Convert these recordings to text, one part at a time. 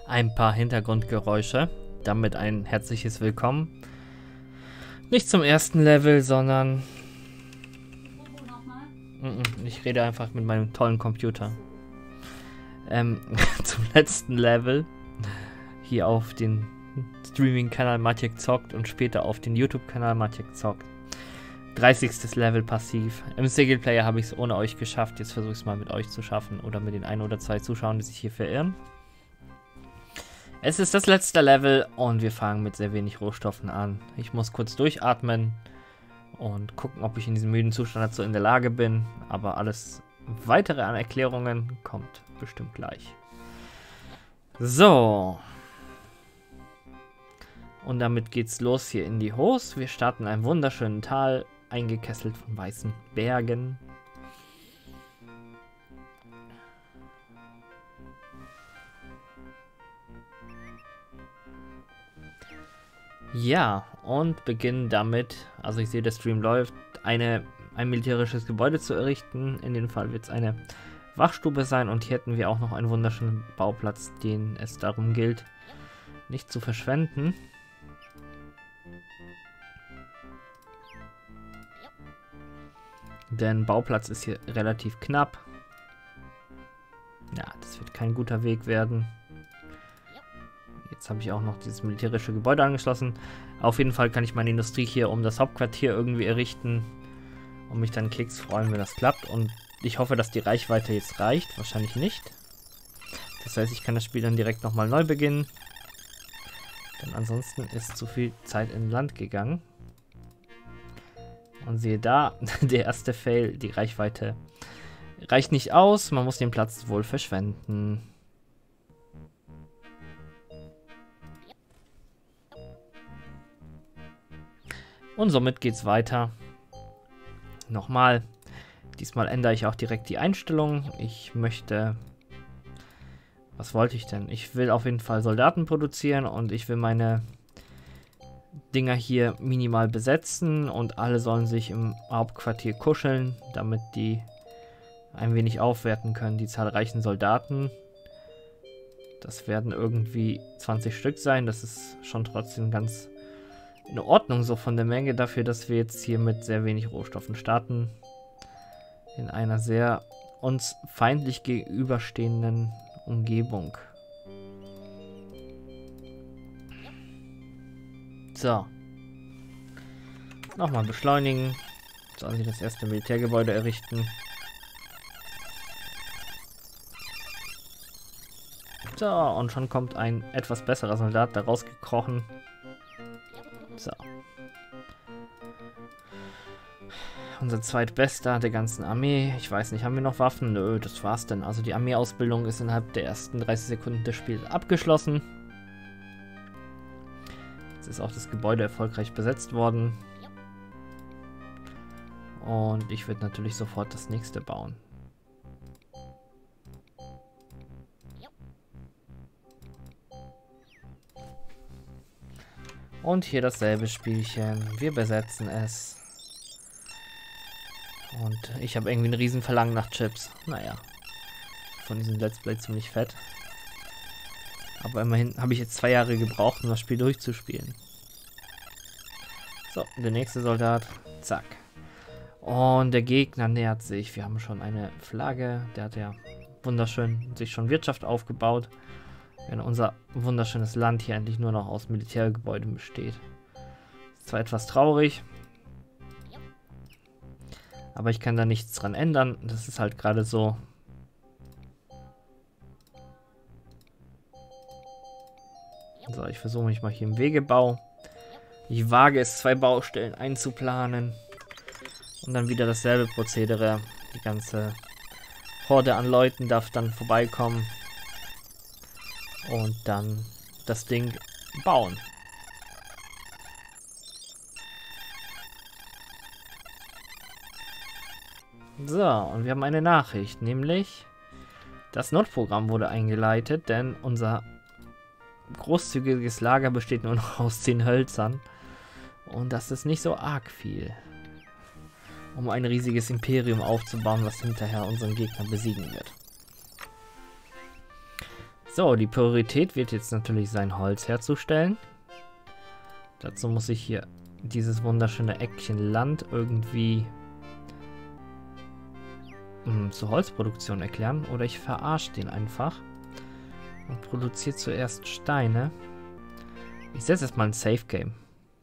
ein paar Hintergrundgeräusche. Damit ein herzliches Willkommen. Nicht zum ersten Level, sondern... Ich rede einfach mit meinem tollen Computer. Zum letzten Level. Hier auf den Streaming-Kanal Maciek Zockt und später auf den YouTube-Kanal Maciek Zockt. 30. Level passiv. Im Singleplayer habe ich es ohne euch geschafft. Jetzt versuche ich es mal mit euch zu schaffen. Oder mit den 1 oder 2 Zuschauern, die sich hier verirren. Es ist das letzte Level und wir fangen mit sehr wenig Rohstoffen an. Ich muss kurz durchatmen und gucken, ob ich in diesem müden Zustand dazu in der Lage bin. Aber alles weitere an Erklärungen kommt bestimmt gleich. So. Und damit geht's los hier in die Host. Wir starten in einem wunderschönen Tal, eingekesselt von weißen Bergen. Ja, und beginnen damit, also ich sehe, der Stream läuft, ein militärisches Gebäude zu errichten. In dem Fall wird es eine Wachstube sein und hier hätten wir auch noch einen wunderschönen Bauplatz, den es darum gilt, nicht zu verschwenden. Denn Bauplatz ist hier relativ knapp. Ja, das wird kein guter Weg werden. Jetzt habe ich auch noch dieses militärische Gebäude angeschlossen. Auf jeden Fall kann ich meine Industrie hier um das Hauptquartier irgendwie errichten. Und mich dann Keks freuen, wenn das klappt. Und ich hoffe, dass die Reichweite jetzt reicht. Wahrscheinlich nicht. Das heißt, ich kann das Spiel dann direkt nochmal neu beginnen. Denn ansonsten ist zu viel Zeit in Land gegangen. Und siehe da, der erste Fail, die Reichweite reicht nicht aus, man muss den Platz wohl verschwenden. Und somit geht's weiter. Nochmal, diesmal ändere ich auch direkt die Einstellung. Ich möchte... Was wollte ich denn? Ich will auf jeden Fall Soldaten produzieren und ich will meine... Dinger hier minimal besetzen und alle sollen sich im Hauptquartier kuscheln, damit die ein wenig aufwerten können, die zahlreichen Soldaten. Das werden irgendwie 20 Stück sein, das ist schon trotzdem ganz in Ordnung so von der Menge dafür, dass wir jetzt hier mit sehr wenig Rohstoffen starten. In einer sehr uns feindlich gegenüberstehenden Umgebung. So. Nochmal beschleunigen. Sollen sie das erste Militärgebäude errichten. So, und schon kommt ein etwas besserer Soldat da rausgekrochen. So. Unser zweitbester der ganzen Armee. Ich weiß nicht, haben wir noch Waffen? Nö, das war's denn. Also die Armeeausbildung ist innerhalb der ersten 30 Sekunden des Spiels abgeschlossen. Jetzt ist auch das Gebäude erfolgreich besetzt worden. Und ich würde natürlich sofort das nächste bauen. Und hier dasselbe Spielchen. Wir besetzen es. Und ich habe irgendwie ein riesen Verlangen nach Chips. Naja. Von diesem Let's Play ziemlich fett. Aber immerhin habe ich jetzt 2 Jahre gebraucht, um das Spiel durchzuspielen. So, der nächste Soldat. Zack. Und der Gegner nähert sich. Wir haben schon eine Flagge. Der hat ja wunderschön sich schon Wirtschaft aufgebaut. Wenn unser wunderschönes Land hier endlich nur noch aus Militärgebäuden besteht. Ist zwar etwas traurig. Aber ich kann da nichts dran ändern. Das ist halt gerade so. So, ich versuche mich mal hier im Wegebau. Ich wage es, 2 Baustellen einzuplanen. Und dann wieder dasselbe Prozedere. Die ganze Horde an Leuten darf dann vorbeikommen. Und dann das Ding bauen. So, und wir haben eine Nachricht, nämlich das Notprogramm wurde eingeleitet, denn unser großzügiges Lager besteht nur noch aus 10 Hölzern. Und das ist nicht so arg viel, um ein riesiges Imperium aufzubauen, was hinterher unseren Gegner besiegen wird. So, die Priorität wird jetzt natürlich sein, Holz herzustellen. Dazu muss ich hier dieses wunderschöne Eckchen Land irgendwie zur Holzproduktion erklären. Oder ich verarsche den einfach und produziere zuerst Steine. Ich setze jetzt mal ein Safe Game.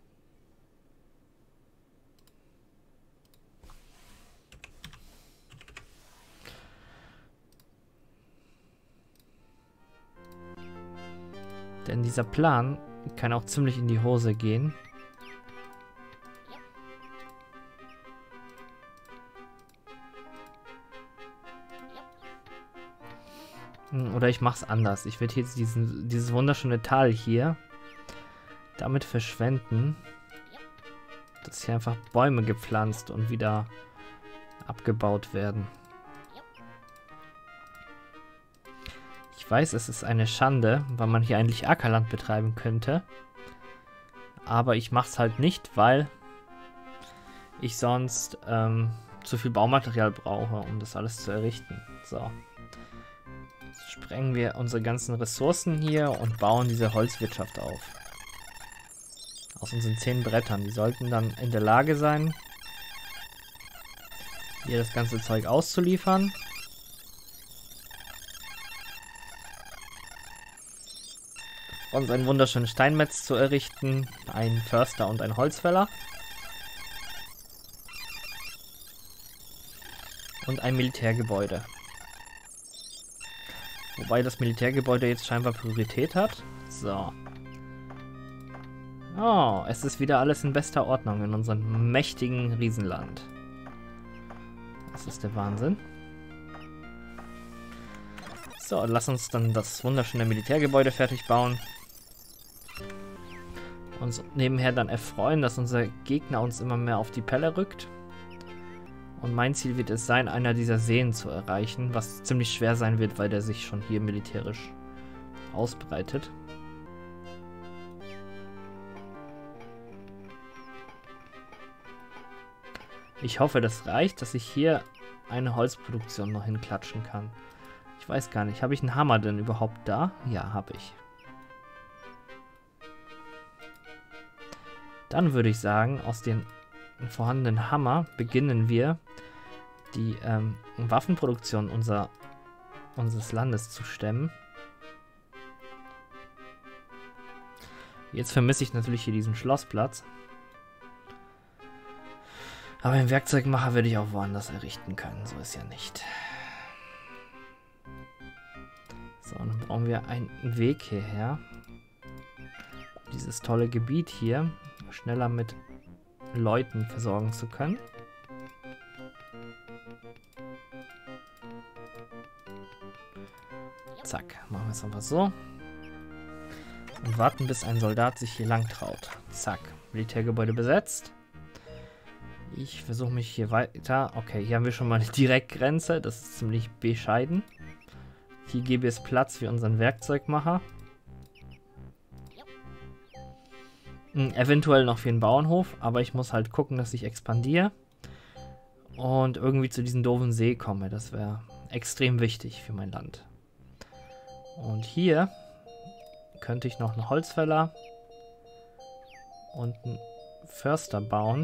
Denn dieser Plan kann auch ziemlich in die Hose gehen. Oder ich mache es anders. Ich werde jetzt dieses wunderschöne Tal hier damit verschwenden, dass hier einfach Bäume gepflanzt und wieder abgebaut werden. Ich weiß, es ist eine Schande, weil man hier eigentlich Ackerland betreiben könnte. Aber ich mache es halt nicht, weil ich sonst zu viel Baumaterial brauche, um das alles zu errichten. So. Jetzt sprengen wir unsere ganzen Ressourcen hier und bauen diese Holzwirtschaft auf. Aus unseren 10 Brettern. Die sollten dann in der Lage sein, hier das ganze Zeug auszuliefern. Uns einen wunderschönen Steinmetz zu errichten, einen Förster und einen Holzfäller. Und ein Militärgebäude. Wobei das Militärgebäude jetzt scheinbar Priorität hat. So. Oh, es ist wieder alles in bester Ordnung in unserem mächtigen Riesenland. Das ist der Wahnsinn. So, lass uns dann das wunderschöne Militärgebäude fertig bauen. Uns nebenher dann erfreuen, dass unser Gegner uns immer mehr auf die Pelle rückt. Und mein Ziel wird es sein, einer dieser Seen zu erreichen, was ziemlich schwer sein wird, weil der sich schon hier militärisch ausbreitet. Ich hoffe, das reicht, dass ich hier eine Holzproduktion noch hinklatschen kann. Ich weiß gar nicht, habe ich einen Hammer denn überhaupt da? Ja, habe ich. Dann würde ich sagen, aus den vorhandenen Hammer beginnen wir die Waffenproduktion unseres Landes zu stemmen. Jetzt vermisse ich natürlich hier diesen Schlossplatz. Aber den Werkzeugmacher werde ich auch woanders errichten können. So ist ja nicht. So, dann brauchen wir einen Weg hierher. Dieses tolle Gebiet hier schneller mit Leuten versorgen zu können. Zack, machen wir es einfach so. Und warten, bis ein Soldat sich hier lang traut. Zack, Militärgebäude besetzt. Ich versuche mich hier weiter. Okay, hier haben wir schon mal eine Direktgrenze. Das ist ziemlich bescheiden. Hier gebe es Platz für unseren Werkzeugmacher. Eventuell noch für einen Bauernhof, aber ich muss halt gucken, dass ich expandiere und irgendwie zu diesem doofen See komme. Das wäre extrem wichtig für mein Land. Und hier könnte ich noch einen Holzfäller und einen Förster bauen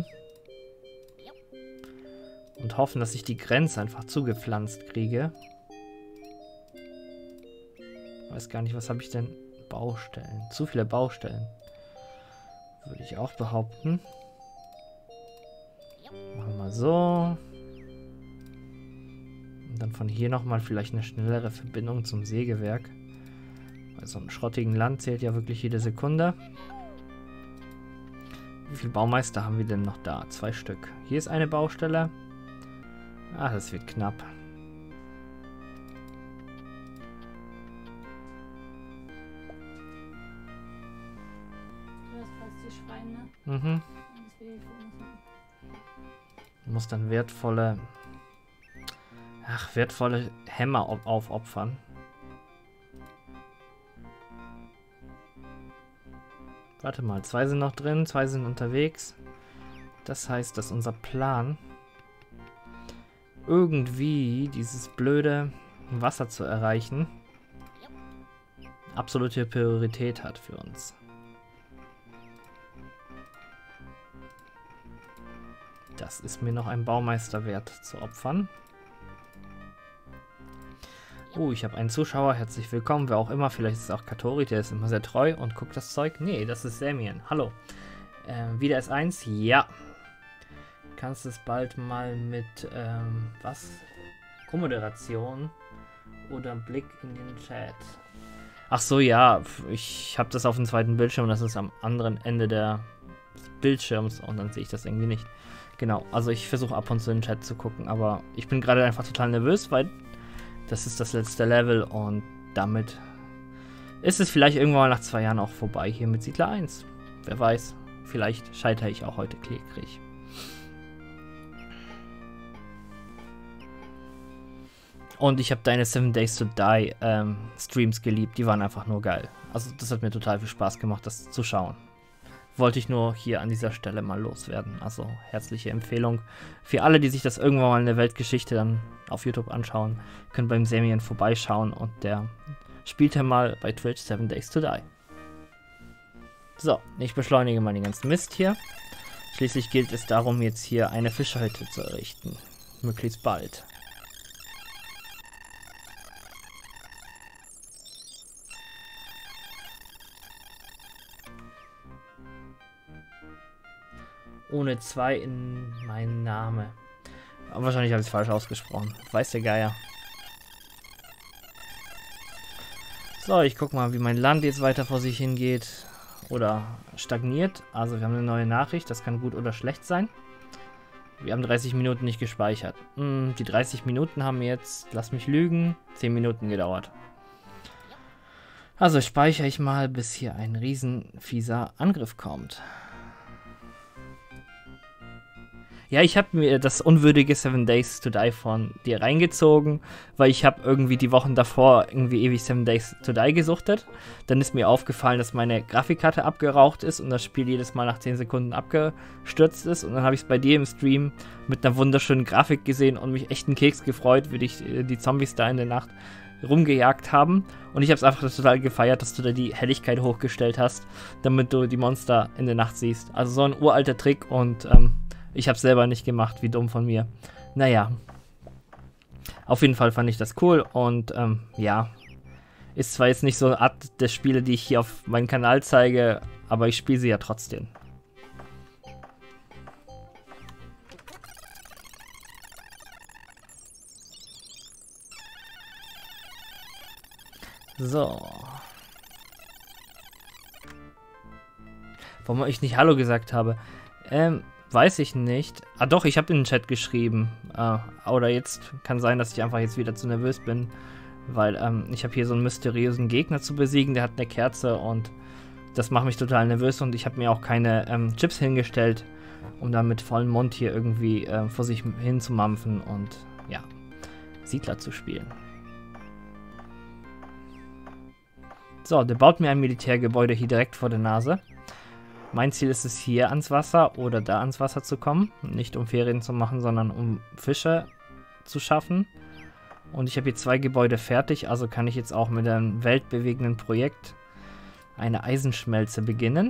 und hoffen, dass ich die Grenze einfach zugepflanzt kriege. Ich weiß gar nicht, was habe ich denn? Baustellen. Zu viele Baustellen. Würde ich auch behaupten. Machen wir mal so. Und dann von hier nochmal vielleicht eine schnellere Verbindung zum Sägewerk. Bei so einem schrottigen Land zählt ja wirklich jede Sekunde. Wie viele Baumeister haben wir denn noch da? 2 Stück. Hier ist eine Baustelle. Ah, das wird knapp. Mhm. Du musst dann wertvolle Hämmer aufopfern. Warte mal, 2 sind noch drin, 2 sind unterwegs. Das heißt, dass unser Plan irgendwie dieses blöde Wasser zu erreichen absolute Priorität hat für uns. Das ist mir noch ein Baumeister wert zu opfern. Oh, ich habe einen Zuschauer. Herzlich willkommen. Wer auch immer. Vielleicht ist es auch Katori. Der ist immer sehr treu und guckt das Zeug. Nee, das ist Semien. Hallo. Wieder S1? Ja. Kannst es bald mal mit, was? Co-Moderation oder Blick in den Chat. Ach so, ja. Ich habe das auf dem zweiten Bildschirm. Das ist am anderen Ende des Bildschirms und dann sehe ich das irgendwie nicht. Genau, also ich versuche ab und zu in den Chat zu gucken, aber ich bin gerade einfach total nervös, weil das ist das letzte Level und damit ist es vielleicht irgendwann mal nach 2 Jahren auch vorbei hier mit Siedler 1. Wer weiß, vielleicht scheitere ich auch heute kläglich. Und ich habe deine 7 Days to Die Streams geliebt, die waren einfach nur geil. Also das hat mir total viel Spaß gemacht, das zu schauen. Wollte ich nur hier an dieser Stelle mal loswerden. Also herzliche Empfehlung für alle, die sich das irgendwann mal in der Weltgeschichte dann auf YouTube anschauen, können beim Semien vorbeischauen und der spielt ja mal bei Twitch 7 Days to Die. So, ich beschleunige mal den ganzen Mist hier. Schließlich gilt es darum, jetzt hier eine Fischerhütte zu errichten. Möglichst bald. Ohne 2 in meinen Namen. Aber wahrscheinlich habe ich es falsch ausgesprochen. Weiß der Geier. So, ich gucke mal, wie mein Land jetzt weiter vor sich hingeht. Oder stagniert. Also wir haben eine neue Nachricht. Das kann gut oder schlecht sein. Wir haben 30 Minuten nicht gespeichert. Die 30 Minuten haben jetzt, lass mich lügen, 10 Minuten gedauert. Also speichere ich mal, bis hier ein riesen fieser Angriff kommt. Ja, ich habe mir das unwürdige 7 Days to Die von dir reingezogen, weil ich habe irgendwie die Wochen davor irgendwie ewig 7 Days to Die gesuchtet. Dann ist mir aufgefallen, dass meine Grafikkarte abgeraucht ist und das Spiel jedes Mal nach 10 Sekunden abgestürzt ist. Und dann habe ich es bei dir im Stream mit einer wunderschönen Grafik gesehen und mich echt einen Keks gefreut, wie dich die Zombies da in der Nacht rumgejagt haben. Und ich habe es einfach total gefeiert, dass du da die Helligkeit hochgestellt hast, damit du die Monster in der Nacht siehst. Also so ein uralter Trick und ich habe es selber nicht gemacht, wie dumm von mir. Naja, auf jeden Fall fand ich das cool und ja, ist zwar jetzt nicht so eine Art der Spiele, die ich hier auf meinem Kanal zeige, aber ich spiele sie ja trotzdem. So. Warum ich nicht Hallo gesagt habe? Weiß ich nicht. Ah doch, ich habe in den Chat geschrieben. Oder jetzt kann sein, dass ich einfach jetzt wieder zu nervös bin. Weil ich habe hier so einen mysteriösen Gegner zu besiegen. Der hat eine Kerze und das macht mich total nervös. Und ich habe mir auch keine Chips hingestellt, um dann mit vollem Mund hier irgendwie vor sich hin zu mampfen und ja, Siedler zu spielen. So, der baut mir ein Militärgebäude hier direkt vor der Nase. Mein Ziel ist es, hier ans Wasser oder da ans Wasser zu kommen. Nicht um Ferien zu machen, sondern um Fische zu schaffen. Und ich habe hier 2 Gebäude fertig, also kann ich jetzt auch mit einem weltbewegenden Projekt eine Eisenschmelze beginnen.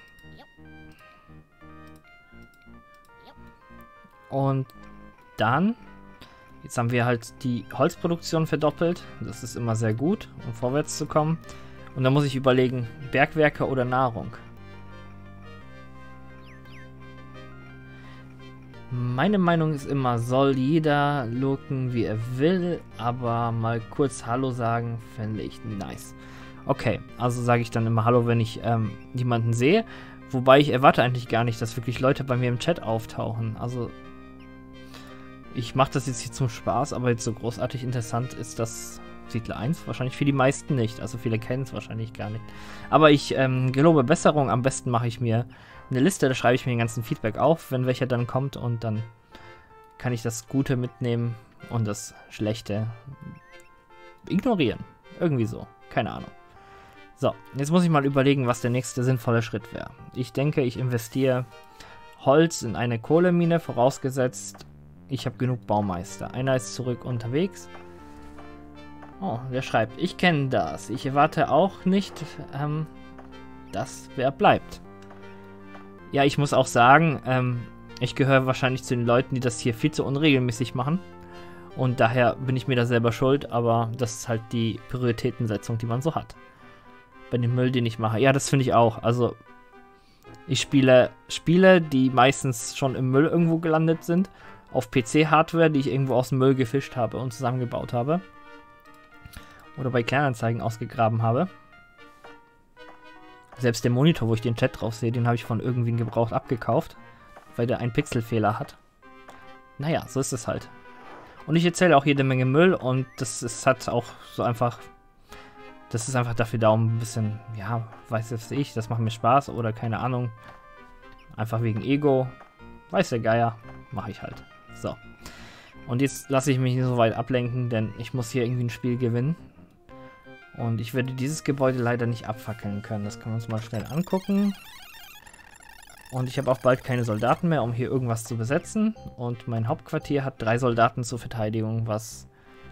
Und dann, jetzt haben wir halt die Holzproduktion verdoppelt. Das ist immer sehr gut, um vorwärts zu kommen. Und dann muss ich überlegen, Bergwerke oder Nahrung. Meine Meinung ist immer, soll jeder lurken, wie er will, aber mal kurz Hallo sagen, fände ich nice. Okay, also sage ich dann immer Hallo, wenn ich jemanden sehe, wobei ich erwarte eigentlich gar nicht, dass wirklich Leute bei mir im Chat auftauchen. Also ich mache das jetzt hier zum Spaß, aber jetzt so großartig interessant ist das Siedler 1 wahrscheinlich für die meisten nicht, also viele kennen es wahrscheinlich gar nicht. Aber ich gelobe Besserung, am besten mache ich mir eine Liste, da schreibe ich mir den ganzen Feedback auf, wenn welcher dann kommt und dann kann ich das Gute mitnehmen und das Schlechte ignorieren. Irgendwie so, keine Ahnung. So, jetzt muss ich mal überlegen, was der nächste sinnvolle Schritt wäre. Ich denke, ich investiere Holz in eine Kohlemine, vorausgesetzt, ich habe genug Baumeister. Einer ist zurück unterwegs. Oh, der schreibt, ich kenne das. Ich erwarte auch nicht, dass wer bleibt. Ja, ich muss auch sagen, ich gehöre wahrscheinlich zu den Leuten, die das hier viel zu unregelmäßig machen. Und daher bin ich mir da selber schuld, aber das ist halt die Prioritätensetzung, die man so hat. Bei dem Müll, den ich mache. Ja, das finde ich auch. Also, ich spiele Spiele, die meistens schon im Müll irgendwo gelandet sind. Auf PC-Hardware, die ich irgendwo aus dem Müll gefischt habe und zusammengebaut habe. Oder bei Kleinanzeigen ausgegraben habe. Selbst der Monitor, wo ich den Chat drauf sehe, den habe ich von irgendwen gebraucht abgekauft. Weil der einen Pixelfehler hat. Naja, so ist es halt. Und ich erzähle auch jede Menge Müll und das ist halt auch so einfach... Das ist einfach dafür da, um ein bisschen, ja, weiß jetzt ich, das macht mir Spaß oder keine Ahnung. Einfach wegen Ego. Weiß der Geier, mache ich halt. So. Und jetzt lasse ich mich nicht so weit ablenken, denn ich muss hier irgendwie ein Spiel gewinnen. Und ich werde dieses Gebäude leider nicht abfackeln können. Das können wir uns mal schnell angucken. Und ich habe auch bald keine Soldaten mehr, um hier irgendwas zu besetzen. Und mein Hauptquartier hat 3 Soldaten zur Verteidigung, was...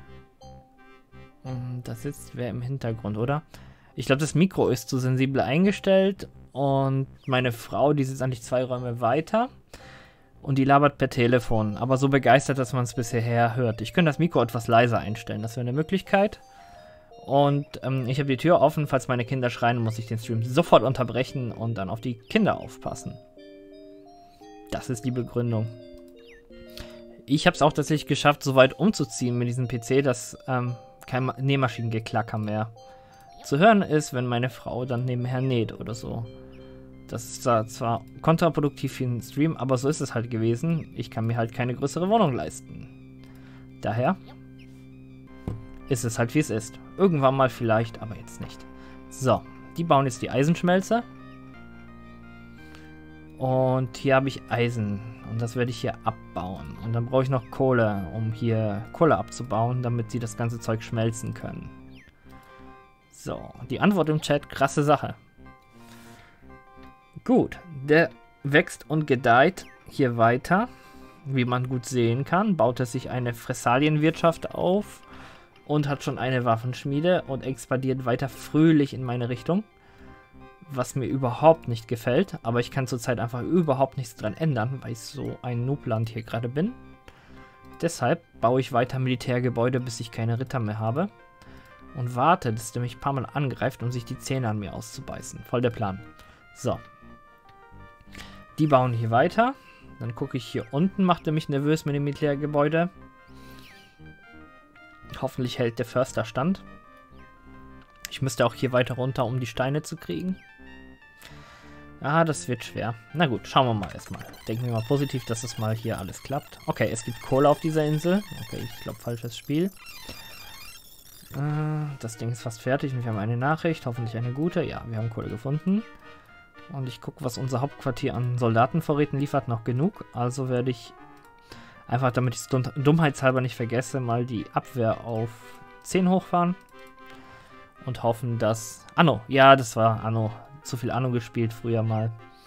Da sitzt wer im Hintergrund, oder? Ich glaube, das Mikro ist zu sensibel eingestellt. Und meine Frau, die sitzt eigentlich 2 Räume weiter. Und die labert per Telefon. Aber so begeistert, dass man es bisher hört. Ich könnte das Mikro etwas leiser einstellen. Das wäre eine Möglichkeit. Und ich habe die Tür offen. Falls meine Kinder schreien, muss ich den Stream sofort unterbrechen und dann auf die Kinder aufpassen. Das ist die Begründung. Ich habe es auch tatsächlich geschafft, so weit umzuziehen mit diesem PC, dass kein Nähmaschinengeklacker mehr zu hören ist, wenn meine Frau dann nebenher näht oder so. Das ist zwar kontraproduktiv für den Stream, aber so ist es halt gewesen. Ich kann mir halt keine größere Wohnung leisten. Daher ist es halt, wie es ist. Irgendwann mal vielleicht, aber jetzt nicht. So, die bauen jetzt die Eisenschmelze. Und hier habe ich Eisen. Und das werde ich hier abbauen. Und dann brauche ich noch Kohle, um hier Kohle abzubauen, damit sie das ganze Zeug schmelzen können. So, die Antwort im Chat, krasse Sache. Gut, der wächst und gedeiht hier weiter. Wie man gut sehen kann, baut er sich eine Fressalienwirtschaft auf und hat schon eine Waffenschmiede und expandiert weiter fröhlich in meine Richtung. Was mir überhaupt nicht gefällt, aber ich kann zurzeit einfach überhaupt nichts dran ändern, weil ich so ein Noobland hier gerade bin. Deshalb baue ich weiter Militärgebäude, bis ich keine Ritter mehr habe. Und warte, dass der mich ein paar Mal angreift, um sich die Zähne an mir auszubeißen. Voll der Plan. So. Die bauen hier weiter. Dann gucke ich hier unten, macht er mich nervös mit dem Militärgebäude. Hoffentlich hält der Förster stand. Ich müsste auch hier weiter runter, um die Steine zu kriegen. Ah, das wird schwer. Na gut, schauen wir mal erstmal. Denken wir mal positiv, dass es mal hier alles klappt. Okay, es gibt Kohle auf dieser Insel. Okay, ich glaube, falsches Spiel. Das Ding ist fast fertig und wir haben eine Nachricht. Hoffentlich eine gute. Ja, wir haben Kohle gefunden. Und ich gucke, was unser Hauptquartier an Soldatenvorräten liefert. Noch genug. Also werde ich einfach, damit ich es dummheitshalber nicht vergesse, mal die Abwehr auf 10 hochfahren. Und hoffen, dass... Anno. Ja, das war Anno. Zu viel Anno gespielt früher mal.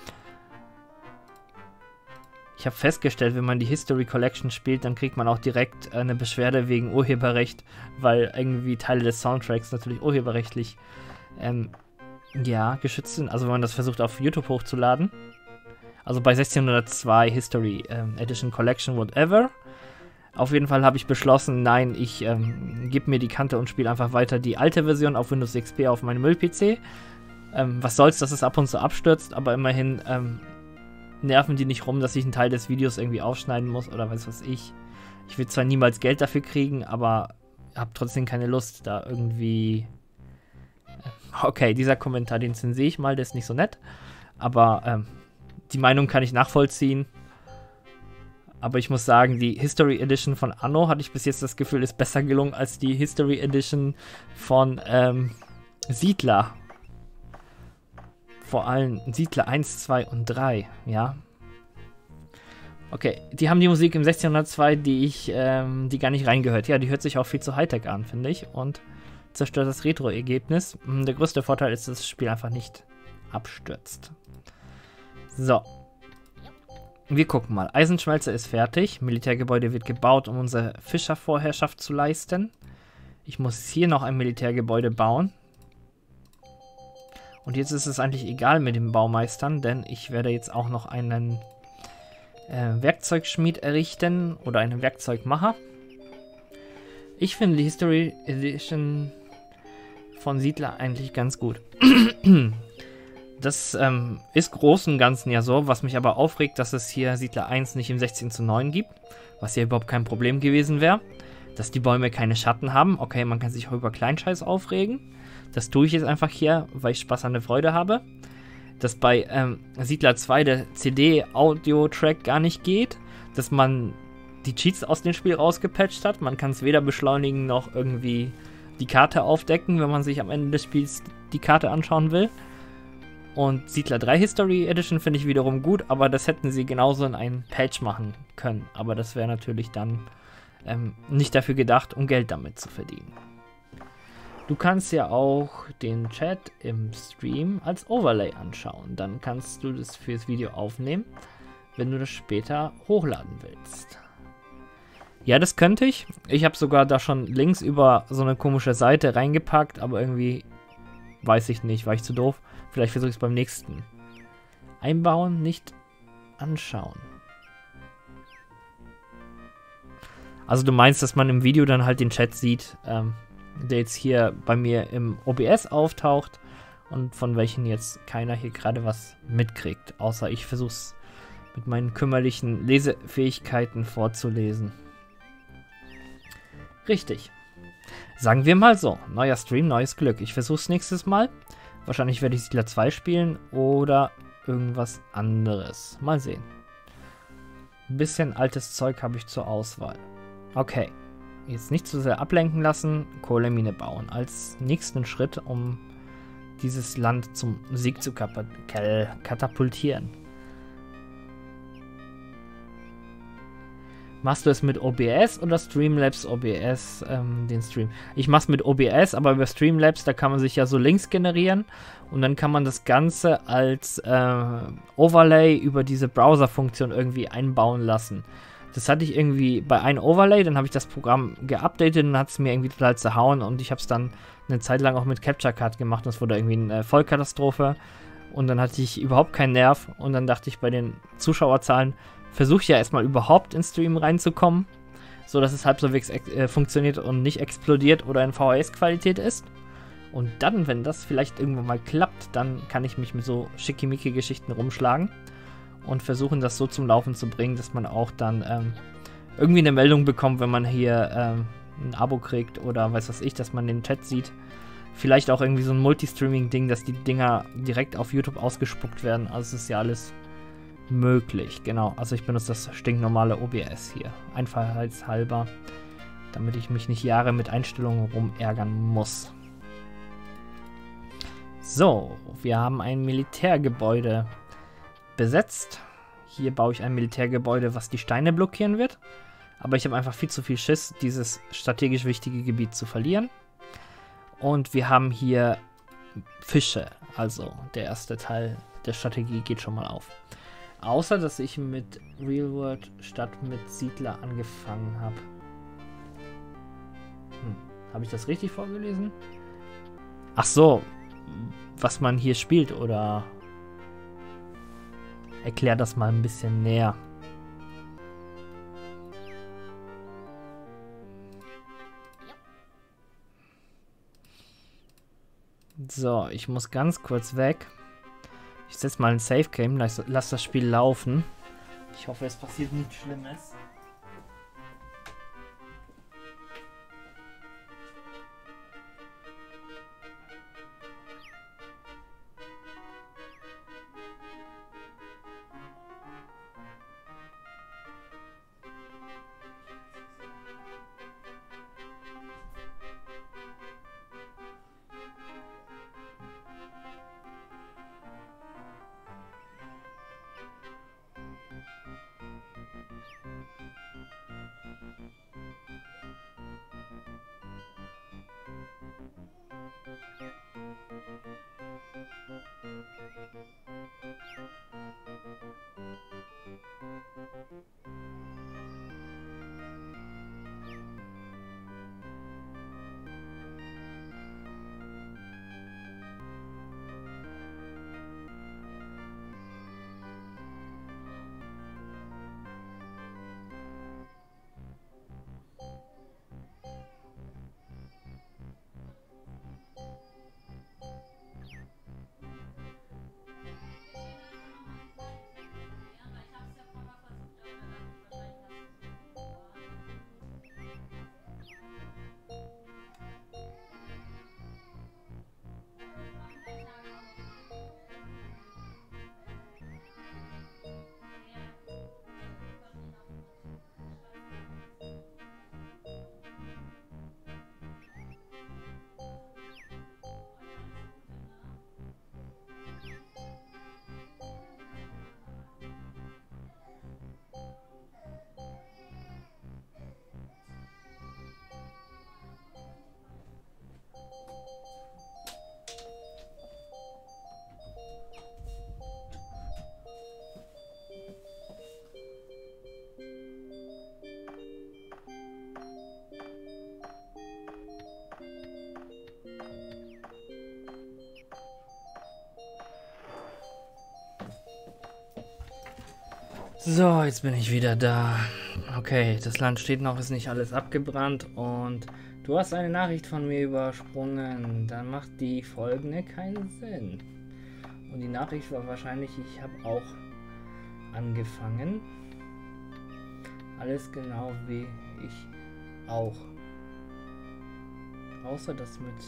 Ich habe festgestellt, wenn man die History Collection spielt, dann kriegt man auch direkt eine Beschwerde wegen Urheberrecht, weil irgendwie Teile des Soundtracks natürlich urheberrechtlich ja, geschützt sind. Also wenn man das versucht auf YouTube hochzuladen. Also bei 1602 History Edition Collection, whatever. Auf jeden Fall habe ich beschlossen, nein, ich gebe mir die Kante und spiele einfach weiter die alte Version auf Windows XP auf meinem Müll-PC. Was soll's, dass es ab und zu abstürzt, aber immerhin nerven die nicht rum, dass ich einen Teil des Videos irgendwie aufschneiden muss oder weiß was ich. Ich will zwar niemals Geld dafür kriegen, aber habe trotzdem keine Lust, da irgendwie... Okay, dieser Kommentar, den zensiere ich mal, der ist nicht so nett. Aber die Meinung kann ich nachvollziehen. Aber ich muss sagen, die History Edition von Anno, hatte ich bis jetzt das Gefühl, ist besser gelungen als die History Edition von Siedler. Vor allem Siedler 1, 2 und 3, ja. Okay, die haben die Musik im 1602, die gar nicht reingehört. Ja, die hört sich auch viel zu Hightech an, finde ich. Und zerstört das Retro-Ergebnis. Der größte Vorteil ist, dass das Spiel einfach nicht abstürzt. So. Wir gucken mal. Eisenschmelze ist fertig. Militärgebäude wird gebaut, um unsere Fischervorherrschaft zu leisten. Ich muss hier noch ein Militärgebäude bauen. Und jetzt ist es eigentlich egal mit den Baumeistern, denn ich werde jetzt auch noch einen Werkzeugschmied errichten oder einen Werkzeugmacher. Ich finde die History Edition von Siedler eigentlich ganz gut. Das ist groß und ganzen ja so, was mich aber aufregt, dass es hier Siedler 1 nicht im 16:9 gibt, was ja überhaupt kein Problem gewesen wäre. Dass die Bäume keine Schatten haben. Okay, man kann sich auch über Kleinscheiß aufregen. Das tue ich jetzt einfach hier, weil ich Spaß an der Freude habe. Dass bei Siedler 2 der CD-Audio-Track gar nicht geht. Dass man die Cheats aus dem Spiel rausgepatcht hat. Man kann es weder beschleunigen noch irgendwie die Karte aufdecken, wenn man sich am Ende des Spiels die Karte anschauen will. Und Siedler 3 History Edition finde ich wiederum gut, aber das hätten sie genauso in einem Patch machen können. Aber das wäre natürlich dann nicht dafür gedacht, um Geld damit zu verdienen. Du kannst ja auch den Chat im Stream als Overlay anschauen. Dann kannst du das fürs Video aufnehmen, wenn du das später hochladen willst. Ja, das könnte ich. Ich habe sogar da schon Links über so eine komische Seite reingepackt, aber irgendwie weiß ich nicht, war ich zu doof. Vielleicht versuche ich es beim nächsten. Einbauen, nicht anschauen. Also du meinst, dass man im Video dann halt den Chat sieht, der jetzt hier bei mir im OBS auftaucht und von welchen jetzt keiner hier gerade was mitkriegt, außer ich versuche es mit meinen kümmerlichen Lesefähigkeiten vorzulesen. Richtig. Sagen wir mal so, neuer Stream, neues Glück. Ich versuche es nächstes Mal. Wahrscheinlich werde ich Siedler 2 spielen oder irgendwas anderes. Mal sehen. Ein bisschen altes Zeug habe ich zur Auswahl. Okay, jetzt nicht zu sehr ablenken lassen, Kohlemine bauen. Als nächsten Schritt, um dieses Land zum Sieg zu katapultieren. Machst du es mit OBS oder Streamlabs OBS, den Stream? Ich mache es mit OBS, aber über Streamlabs, da kann man sich ja so Links generieren und dann kann man das Ganze als Overlay über diese Browser-Funktion irgendwie einbauen lassen. Das hatte ich irgendwie bei einem Overlay, dann habe ich das Programm geupdatet und hat es mir irgendwie total zerhauen und ich habe es dann eine Zeit lang auch mit Capture Card gemacht und es wurde irgendwie eine Vollkatastrophe und dann hatte ich überhaupt keinen Nerv und dann dachte ich bei den Zuschauerzahlen, versuche ich ja erstmal überhaupt ins Stream reinzukommen, so dass es halbwegs funktioniert und nicht explodiert oder in VHS-Qualität ist. Und dann, wenn das vielleicht irgendwann mal klappt, dann kann ich mich mit so schickimicki-Geschichten rumschlagen und versuchen, das so zum Laufen zu bringen, dass man auch dann irgendwie eine Meldung bekommt, wenn man hier ein Abo kriegt oder weiß was ich, dass man den Chat sieht. Vielleicht auch irgendwie so ein Multistreaming-Ding, dass die Dinger direkt auf YouTube ausgespuckt werden. Also es ist ja alles möglich, genau. Also ich benutze das stinknormale OBS hier. Einfachheitshalber, damit ich mich nicht Jahre mit Einstellungen rumärgern muss. So, wir haben ein Militärgebäude besetzt. Hier baue ich ein Militärgebäude, was die Steine blockieren wird. Aber ich habe einfach viel zu viel Schiss, dieses strategisch wichtige Gebiet zu verlieren. Und wir haben hier Fische. Also der erste Teil der Strategie geht schon mal auf. Außer, dass ich mit Real World statt mit Siedler angefangen habe. Habe ich das richtig vorgelesen? Ach so, was man hier spielt, oder? Erklär das mal ein bisschen näher. So, ich muss ganz kurz weg. Ich setze mal ein Safe Game, lass das Spiel laufen. Ich hoffe, es passiert nichts Schlimmes. So, jetzt bin ich wieder da. Okay, das Land steht noch, ist nicht alles abgebrannt und du hast eine Nachricht von mir übersprungen. Dann macht die folgende keinen Sinn. Und die Nachricht war wahrscheinlich, ich habe auch angefangen. Alles genau wie ich auch. Außer das mit...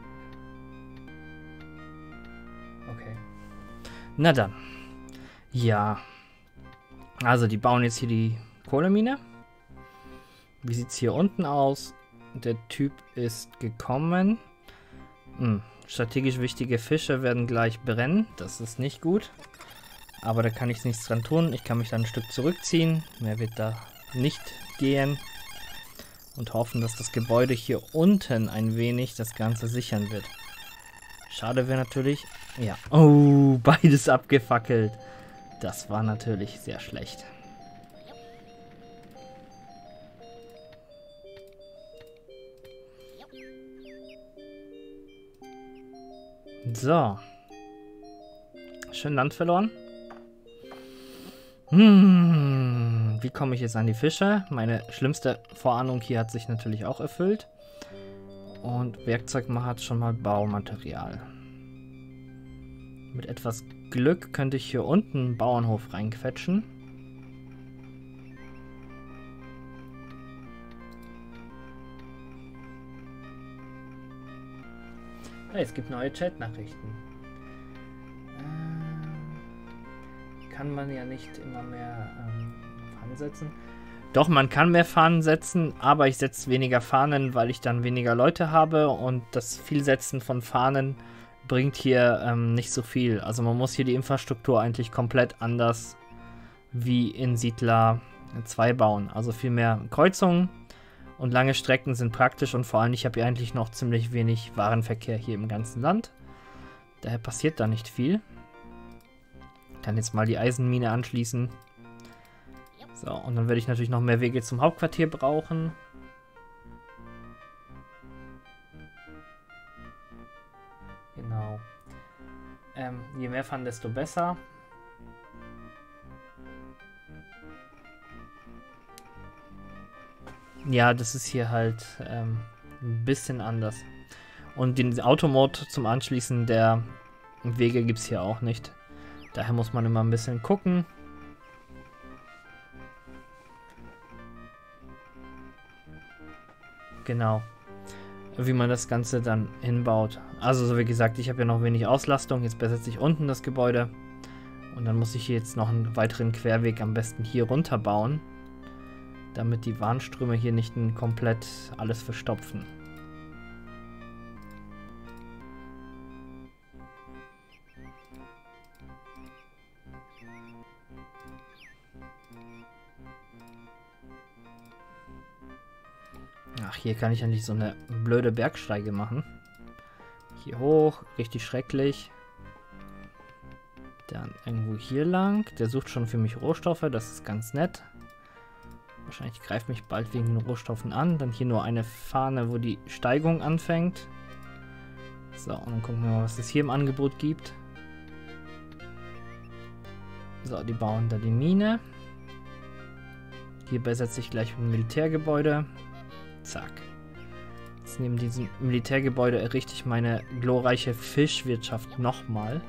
Okay. Na dann. Ja. Also die bauen jetzt hier die Kohlemine. Wie sieht es hier unten aus? Der Typ ist gekommen. Strategisch wichtige Fische werden gleich brennen. Das ist nicht gut. Aber da kann ich nichts dran tun. Ich kann mich dann ein Stück zurückziehen. Mehr wird da nicht gehen. Und hoffen, dass das Gebäude hier unten ein wenig das Ganze sichern wird. Schade wäre natürlich... Ja. Oh, beides abgefackelt. Das war natürlich sehr schlecht. So. Schön Land verloren. Wie komme ich jetzt an die Fische? Meine schlimmste Vorahnung hier hat sich natürlich auch erfüllt. Und Werkzeugmacher hat schon mal Baumaterial. Mit etwas Glück könnte ich hier unten einen Bauernhof reinquetschen. Hey, es gibt neue Chat-Nachrichten. Kann man ja nicht immer mehr Fahnen setzen. Doch, man kann mehr Fahnen setzen, aber ich setze weniger Fahnen, weil ich dann weniger Leute habe und das Vielsetzen von Fahnen bringt hier nicht so viel. Also man muss hier die Infrastruktur eigentlich komplett anders wie in Siedler 2 bauen. Also viel mehr Kreuzungen und lange Strecken sind praktisch und vor allem ich habe hier eigentlich noch ziemlich wenig Warenverkehr hier im ganzen Land. Daher passiert da nicht viel. Ich kann jetzt mal die Eisenmine anschließen. So, und dann werde ich natürlich noch mehr Wege zum Hauptquartier brauchen. Genau. Je mehr Pfannen, desto besser. Ja, das ist hier halt ein bisschen anders. Und den Automod zum Anschließen der Wege gibt es hier auch nicht. Daher muss man immer ein bisschen gucken. Genau. Wie man das Ganze dann hinbaut. Also so wie gesagt, ich habe ja noch wenig Auslastung. Jetzt besetze ich unten das Gebäude. Und dann muss ich hier jetzt noch einen weiteren Querweg am besten hier runter bauen. Damit die Warnströme hier nicht komplett alles verstopfen. Ach, hier kann ich eigentlich so eine blöde Bergsteige machen. Hier hoch, richtig schrecklich. Dann irgendwo hier lang. Der sucht schon für mich Rohstoffe, das ist ganz nett. Wahrscheinlich greift mich bald wegen den Rohstoffen an. Dann hier nur eine Fahne, wo die Steigung anfängt. So, und dann gucken wir mal, was es hier im Angebot gibt. So, die bauen da die Mine. Hier besetze ich gleich ein Militärgebäude. Zack. Jetzt neben diesem Militärgebäude errichte ich meine glorreiche Fischwirtschaft nochmal.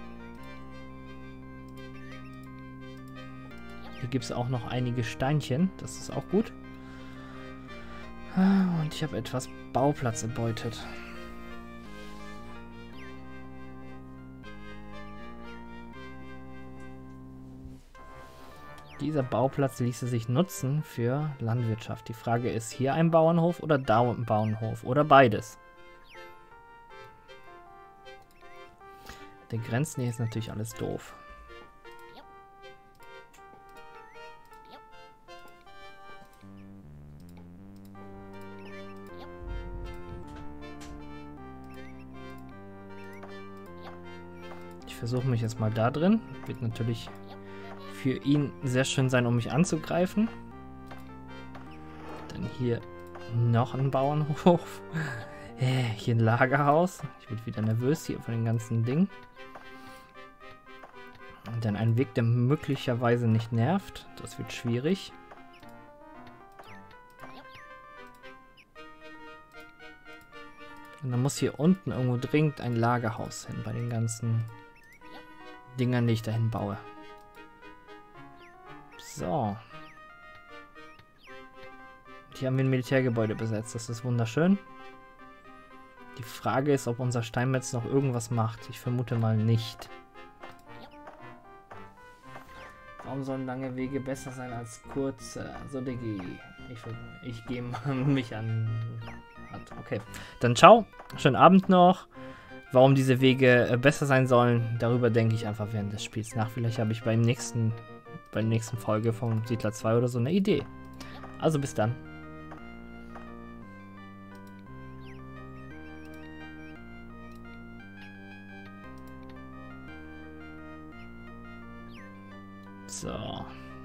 Hier gibt es auch noch einige Steinchen. Das ist auch gut. Und ich habe etwas Bauplatz erbeutet. Dieser Bauplatz ließe sich nutzen für Landwirtschaft. Die Frage ist, hier ein Bauernhof oder da ein Bauernhof oder beides. Der Grenznähe ist natürlich alles doof. Ich versuche mich jetzt mal da drin. Wird natürlich für ihn sehr schön sein, um mich anzugreifen. Dann hier noch ein Bauernhof. Hier ein Lagerhaus. Ich bin wieder nervös hier von den ganzen Dingen. Denn ein Weg, der möglicherweise nicht nervt, das wird schwierig. Und dann muss hier unten irgendwo dringend ein Lagerhaus hin, bei den ganzen Dingern, die ich dahin baue. So. Hier haben wir ein Militärgebäude besetzt, das ist wunderschön. Die Frage ist, ob unser Steinmetz noch irgendwas macht. Ich vermute mal nicht. Warum sollen lange Wege besser sein als kurze? So, Diggi. Ich gehe mich an. Okay. Dann ciao. Schönen Abend noch. Warum diese Wege besser sein sollen, darüber denke ich einfach während des Spiels nach. Vielleicht habe ich bei der nächsten Folge von Siedler 2 oder so eine Idee. Also bis dann. So.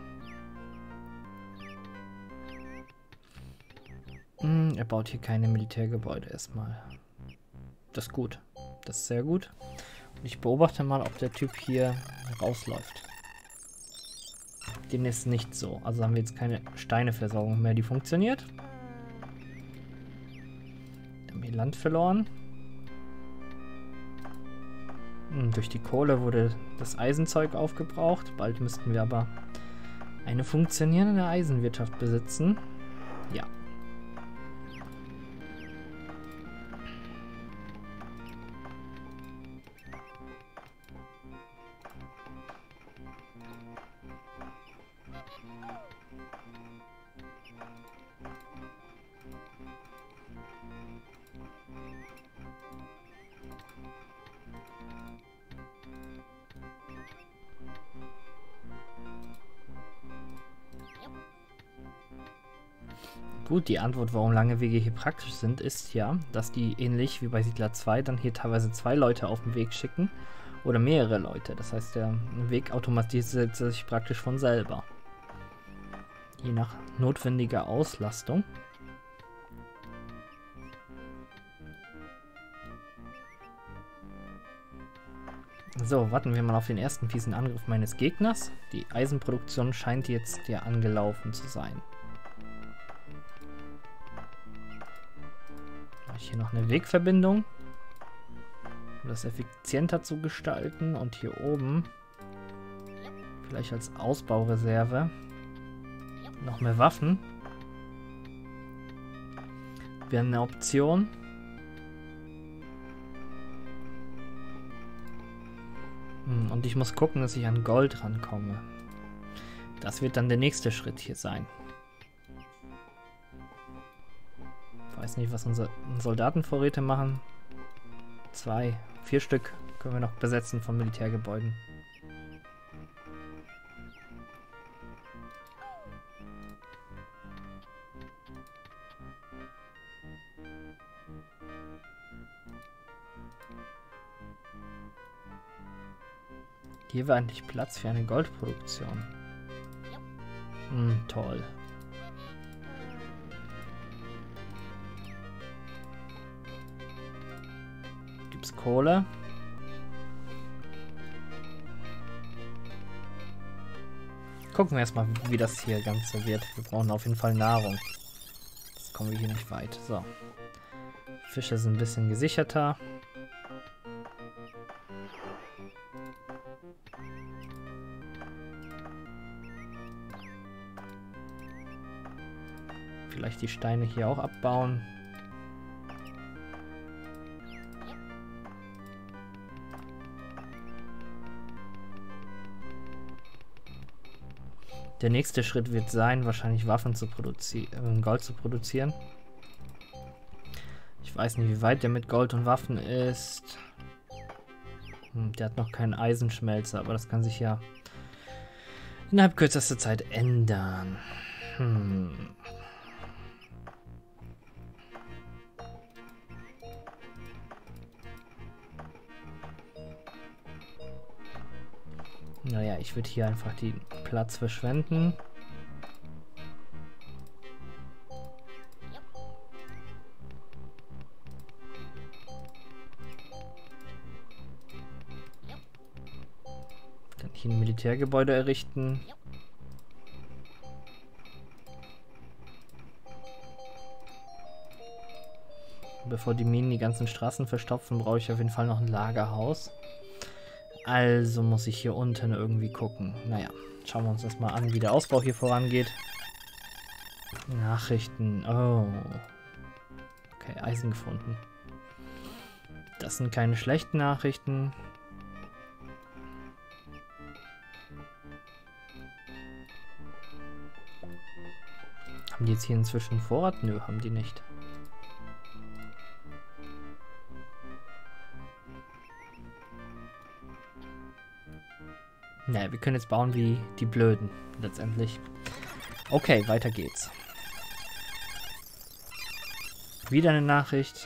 Er baut hier keine Militärgebäude erstmal. Das ist gut. Das ist sehr gut. Und ich beobachte mal, ob der Typ hier rausläuft. Den ist nicht so. Also haben wir jetzt keine Steineversorgung mehr, die funktioniert. Wir haben hier Land verloren. Durch die Kohle wurde das Eisenzeug aufgebraucht. Bald müssten wir aber eine funktionierende Eisenwirtschaft besitzen. Ja. Gut, die Antwort, warum lange Wege hier praktisch sind, ist ja, dass die ähnlich wie bei Siedler 2 dann hier teilweise 2 Leute auf den Weg schicken oder mehrere Leute. Das heißt, der Weg automatisiert sich praktisch von selber. Je nach notwendiger Auslastung. So, warten wir mal auf den ersten fiesen Angriff meines Gegners. Die Eisenproduktion scheint jetzt ja angelaufen zu sein. Hier noch eine Wegverbindung, um das effizienter zu gestalten. Und hier oben vielleicht als Ausbaureserve noch mehr Waffen. Wäre eine Option. Und ich muss gucken, dass ich an Gold rankomme. Das wird dann der nächste Schritt hier sein. Ich weiß nicht, was unsere Soldatenvorräte machen. 2, 4 Stück können wir noch besetzen von Militärgebäuden. Hier war eigentlich Platz für eine Goldproduktion. Toll. Gibt's Kohle? Gucken wir erstmal, wie das hier Ganze wird. Wir brauchen auf jeden Fall Nahrung. Jetzt kommen wir hier nicht weit. So. Fische sind ein bisschen gesicherter. Vielleicht die Steine hier auch abbauen. Der nächste Schritt wird sein, wahrscheinlich Waffen zu produzieren, Gold zu produzieren. Ich weiß nicht, wie weit der mit Gold und Waffen ist. Der hat noch keinen Eisenschmelzer, aber das kann sich ja innerhalb kürzester Zeit ändern. Naja, ich würde hier einfach den Platz verschwenden. Denn Hier ein Militärgebäude errichten. Bevor die Minen die ganzen Straßen verstopfen, brauche ich auf jeden Fall noch ein Lagerhaus. Also muss ich hier unten irgendwie gucken. Naja, schauen wir uns das mal an, wie der Ausbau hier vorangeht. Nachrichten. Oh. Okay, Eisen gefunden. Das sind keine schlechten Nachrichten. Haben die jetzt hier inzwischen Vorrat? Nö, haben die nicht. Naja, wir können jetzt bauen wie die Blöden, letztendlich. Okay, weiter geht's. Wieder eine Nachricht.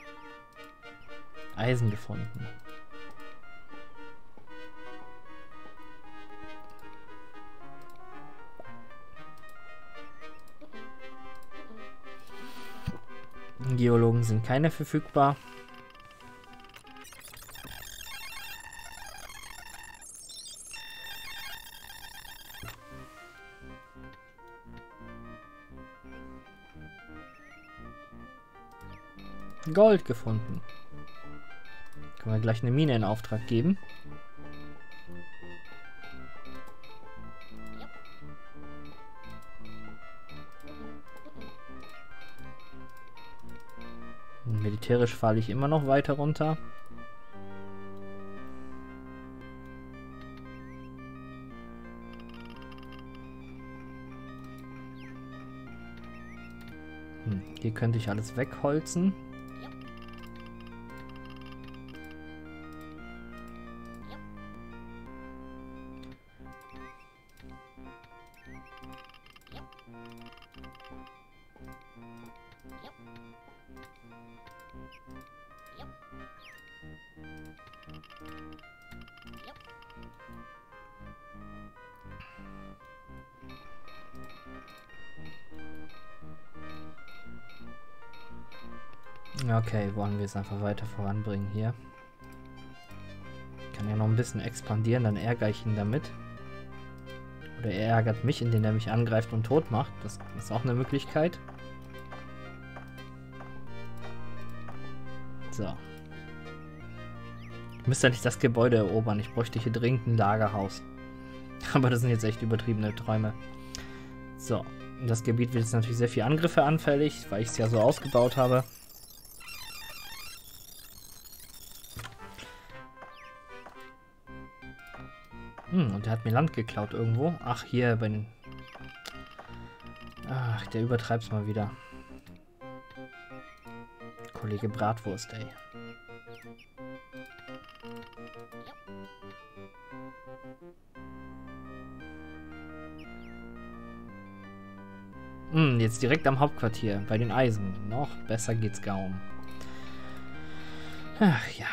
Eisen gefunden. Geologen sind keine verfügbar. Gold gefunden. Können wir gleich eine Mine in Auftrag geben. Militärisch falle ich immer noch weiter runter. Hier könnte ich alles wegholzen. Okay, wollen wir es einfach weiter voranbringen hier. Kann ja noch ein bisschen expandieren, dann ärgere ich ihn damit. Oder er ärgert mich, indem er mich angreift und tot macht. Das ist auch eine Möglichkeit. So. Ich müsste nicht das Gebäude erobern. Ich bräuchte hier dringend ein Lagerhaus. Aber das sind jetzt echt übertriebene Träume. So. Das Gebiet wird jetzt natürlich sehr viel Angriffe anfällig, weil ich es ja so ausgebaut habe. Und der hat mir Land geklaut irgendwo. Ach, hier bei den... Ach, der übertreibt's mal wieder. Kollege Bratwurst, ey. Jetzt direkt am Hauptquartier, bei den Eisen. Noch besser geht's kaum. Ach ja.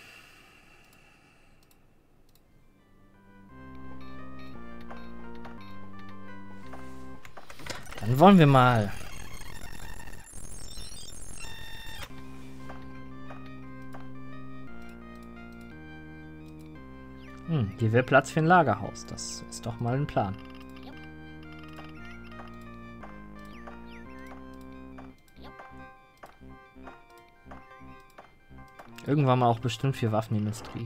Dann wollen wir mal. Hier wäre Platz für ein Lagerhaus. Das ist doch mal ein Plan. Irgendwann mal auch bestimmt für Waffenindustrie.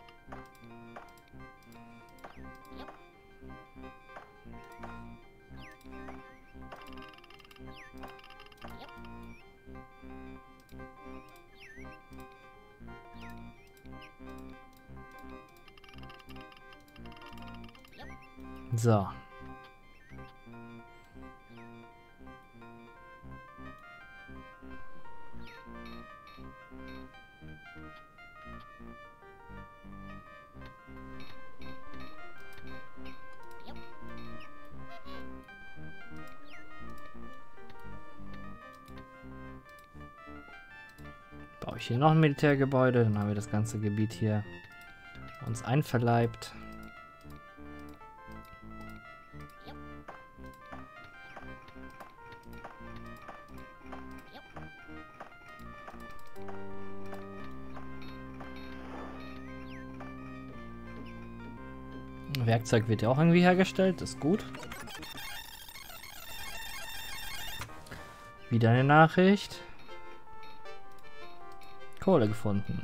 So. Baue ich hier noch ein Militärgebäude, dann haben wir das ganze Gebiet hier uns einverleibt. Werkzeug wird ja auch irgendwie hergestellt, ist gut. Wieder eine Nachricht. Kohle gefunden.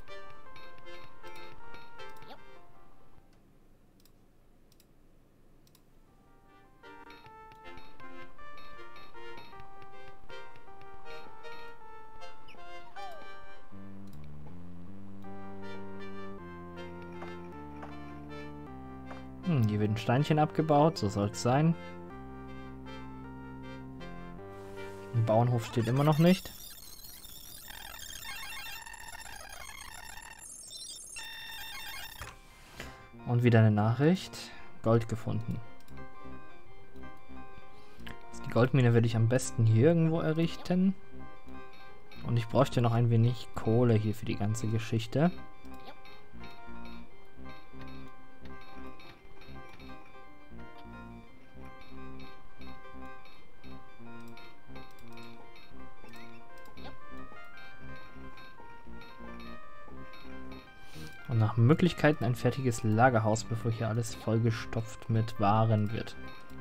Hier wird ein Steinchen abgebaut, so soll es sein. Ein Bauernhof steht immer noch nicht. Und wieder eine Nachricht. Gold gefunden. Die Goldmine werde ich am besten hier irgendwo errichten. Und ich bräuchte noch ein wenig Kohle hier für die ganze Geschichte. Und nach Möglichkeiten ein fertiges Lagerhaus, bevor hier alles vollgestopft mit Waren wird.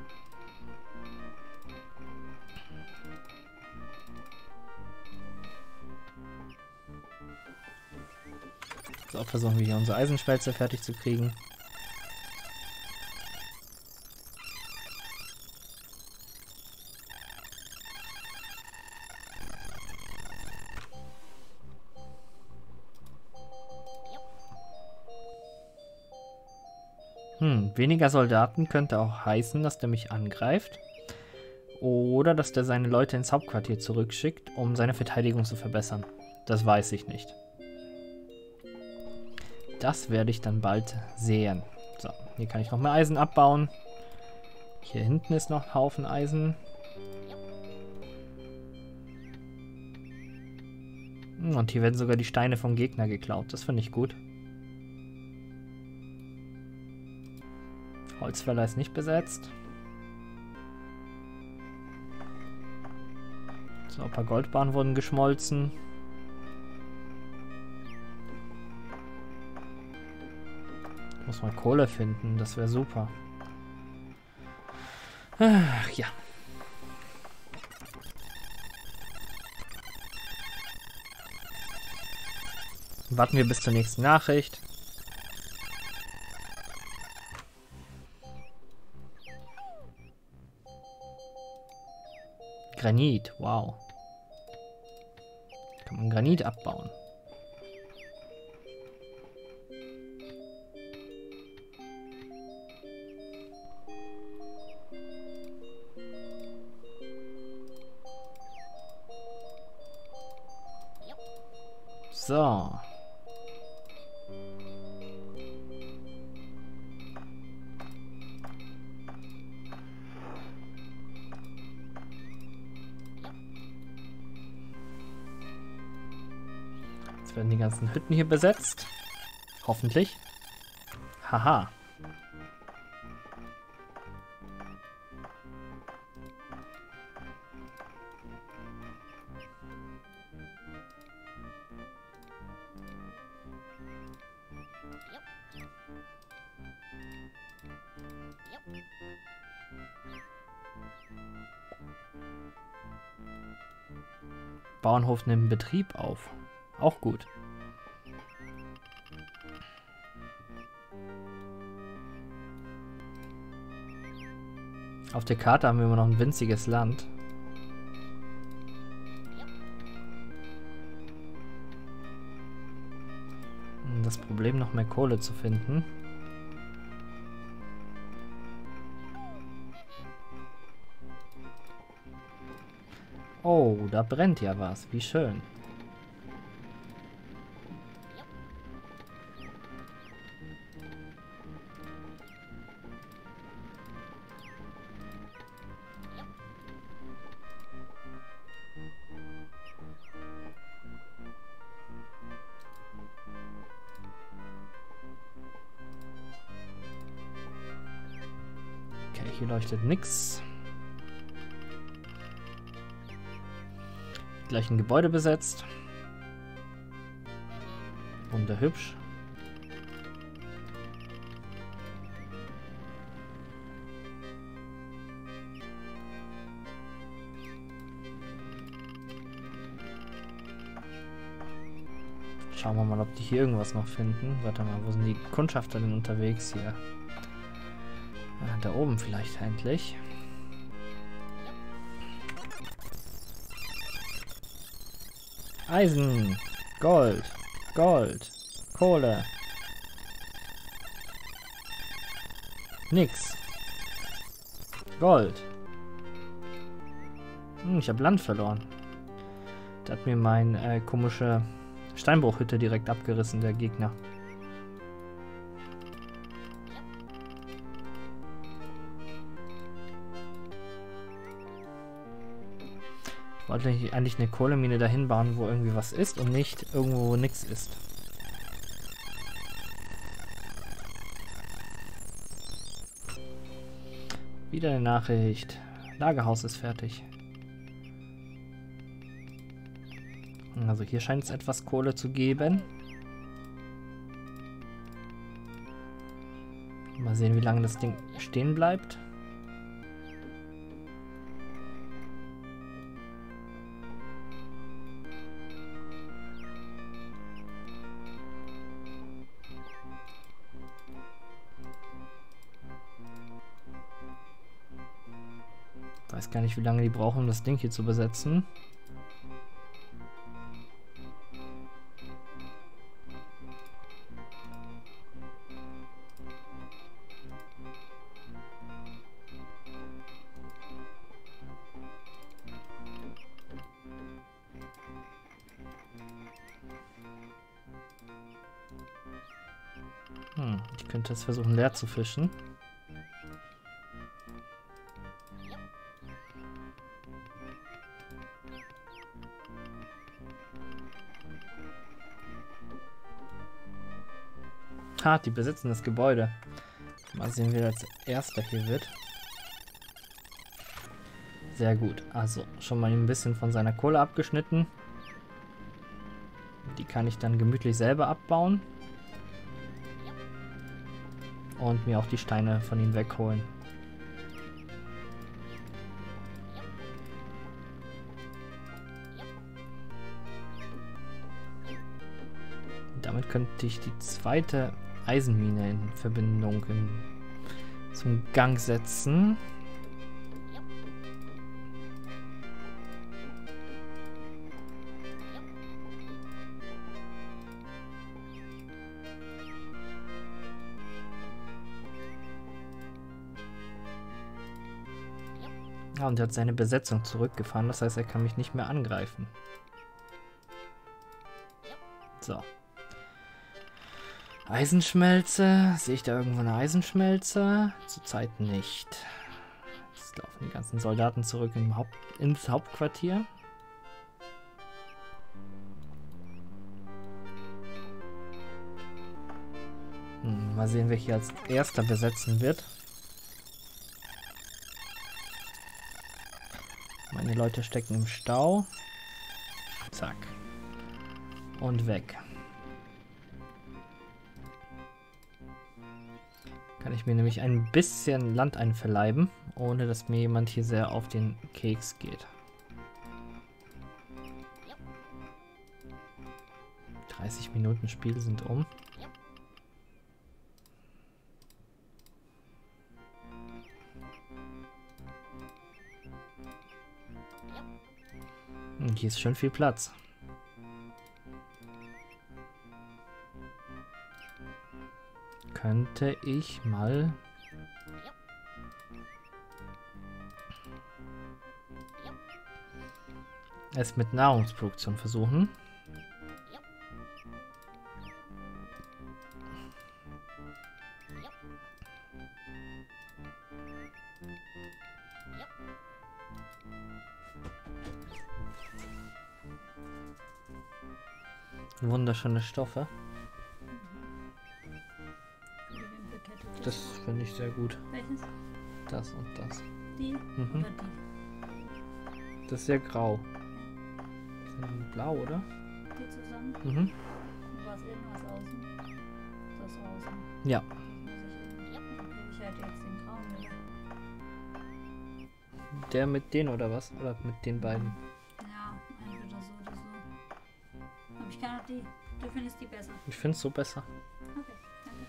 So, versuchen wir hier unsere Eisenschmelze fertig zu kriegen. Weniger Soldaten könnte auch heißen, dass der mich angreift. Oder dass der seine Leute ins Hauptquartier zurückschickt, um seine Verteidigung zu verbessern. Das weiß ich nicht. Das werde ich dann bald sehen. So, hier kann ich noch mehr Eisen abbauen. Hier hinten ist noch ein Haufen Eisen. Und hier werden sogar die Steine vom Gegner geklaut. Das finde ich gut. Holzfäller ist nicht besetzt. So, ein paar Goldbarren wurden geschmolzen. Ich muss mal Kohle finden, das wäre super. Ach, ja. Warten wir bis zur nächsten Nachricht. Granit, wow. Kann man Granit abbauen. So. Jetzt werden die ganzen Hütten hier besetzt. Hoffentlich. Haha. Bauernhof nimmt Betrieb auf. Auch gut. Auf der Karte haben wir immer noch ein winziges Land. Das Problem, noch mehr Kohle zu finden. Oh, da brennt ja was. Wie schön. Okay, hier leuchtet nichts. Gleich ein Gebäude besetzt. Wunderhübsch. Schauen wir mal, ob die hier irgendwas noch finden. Warte mal, wo sind die Kundschafter denn unterwegs hier? Ah, da oben vielleicht endlich. Eisen, Gold, Gold, Kohle. Nix. Gold. Ich habe Land verloren. Da hat mir mein komische Steinbruchhütte direkt abgerissen, der Gegner. Ich wollte eigentlich eine Kohlemine dahin bauen, wo irgendwie was ist und nicht irgendwo, wo nichts ist. Wieder eine Nachricht. Lagerhaus ist fertig. Also hier scheint es etwas Kohle zu geben. Mal sehen, wie lange das Ding stehen bleibt. Ich weiß gar nicht, wie lange die brauchen, um das Ding hier zu besetzen. Ich könnte es versuchen, leer zu fischen. Ha, die besitzen das Gebäude. Mal sehen, wer als erster hier wird. Sehr gut. Also schon mal ein bisschen von seiner Kohle abgeschnitten. Die kann ich dann gemütlich selber abbauen. Und mir auch die Steine von ihm wegholen. Damit könnte ich die zweite Eisenmine in Verbindung zum Gang setzen. Ja, und er hat seine Besetzung zurückgefahren, das heißt, er kann mich nicht mehr angreifen. So. Eisenschmelze. Sehe ich da irgendwo eine Eisenschmelze? Zurzeit nicht. Jetzt laufen die ganzen Soldaten zurück ins Hauptquartier. Mal sehen, wer hier als erster besetzen wird. Meine Leute stecken im Stau. Zack. Und weg. Kann ich mir nämlich ein bisschen Land einverleiben, ohne dass mir jemand hier sehr auf den Keks geht. 30 Minuten Spiel sind um. Und hier ist schon viel Platz. Könnte ich mal es mit Nahrungsproduktion versuchen. Wunderschöne Stoffe. Das finde ich sehr gut. Welches? Das und das. Die Mhm. oder die? Das ist sehr grau. Das ist blau, oder? Die zusammen? Mhm. Und was innen, was außen? Das außen. Ja. Das muss ich innen. Okay, ich hätte jetzt den grauen wieder. Der mit denen oder was? Oder mit den beiden? Ja, entweder so oder so. Habe Ich kann auch die. Du findest die besser. Ich finde es so besser. Okay, danke.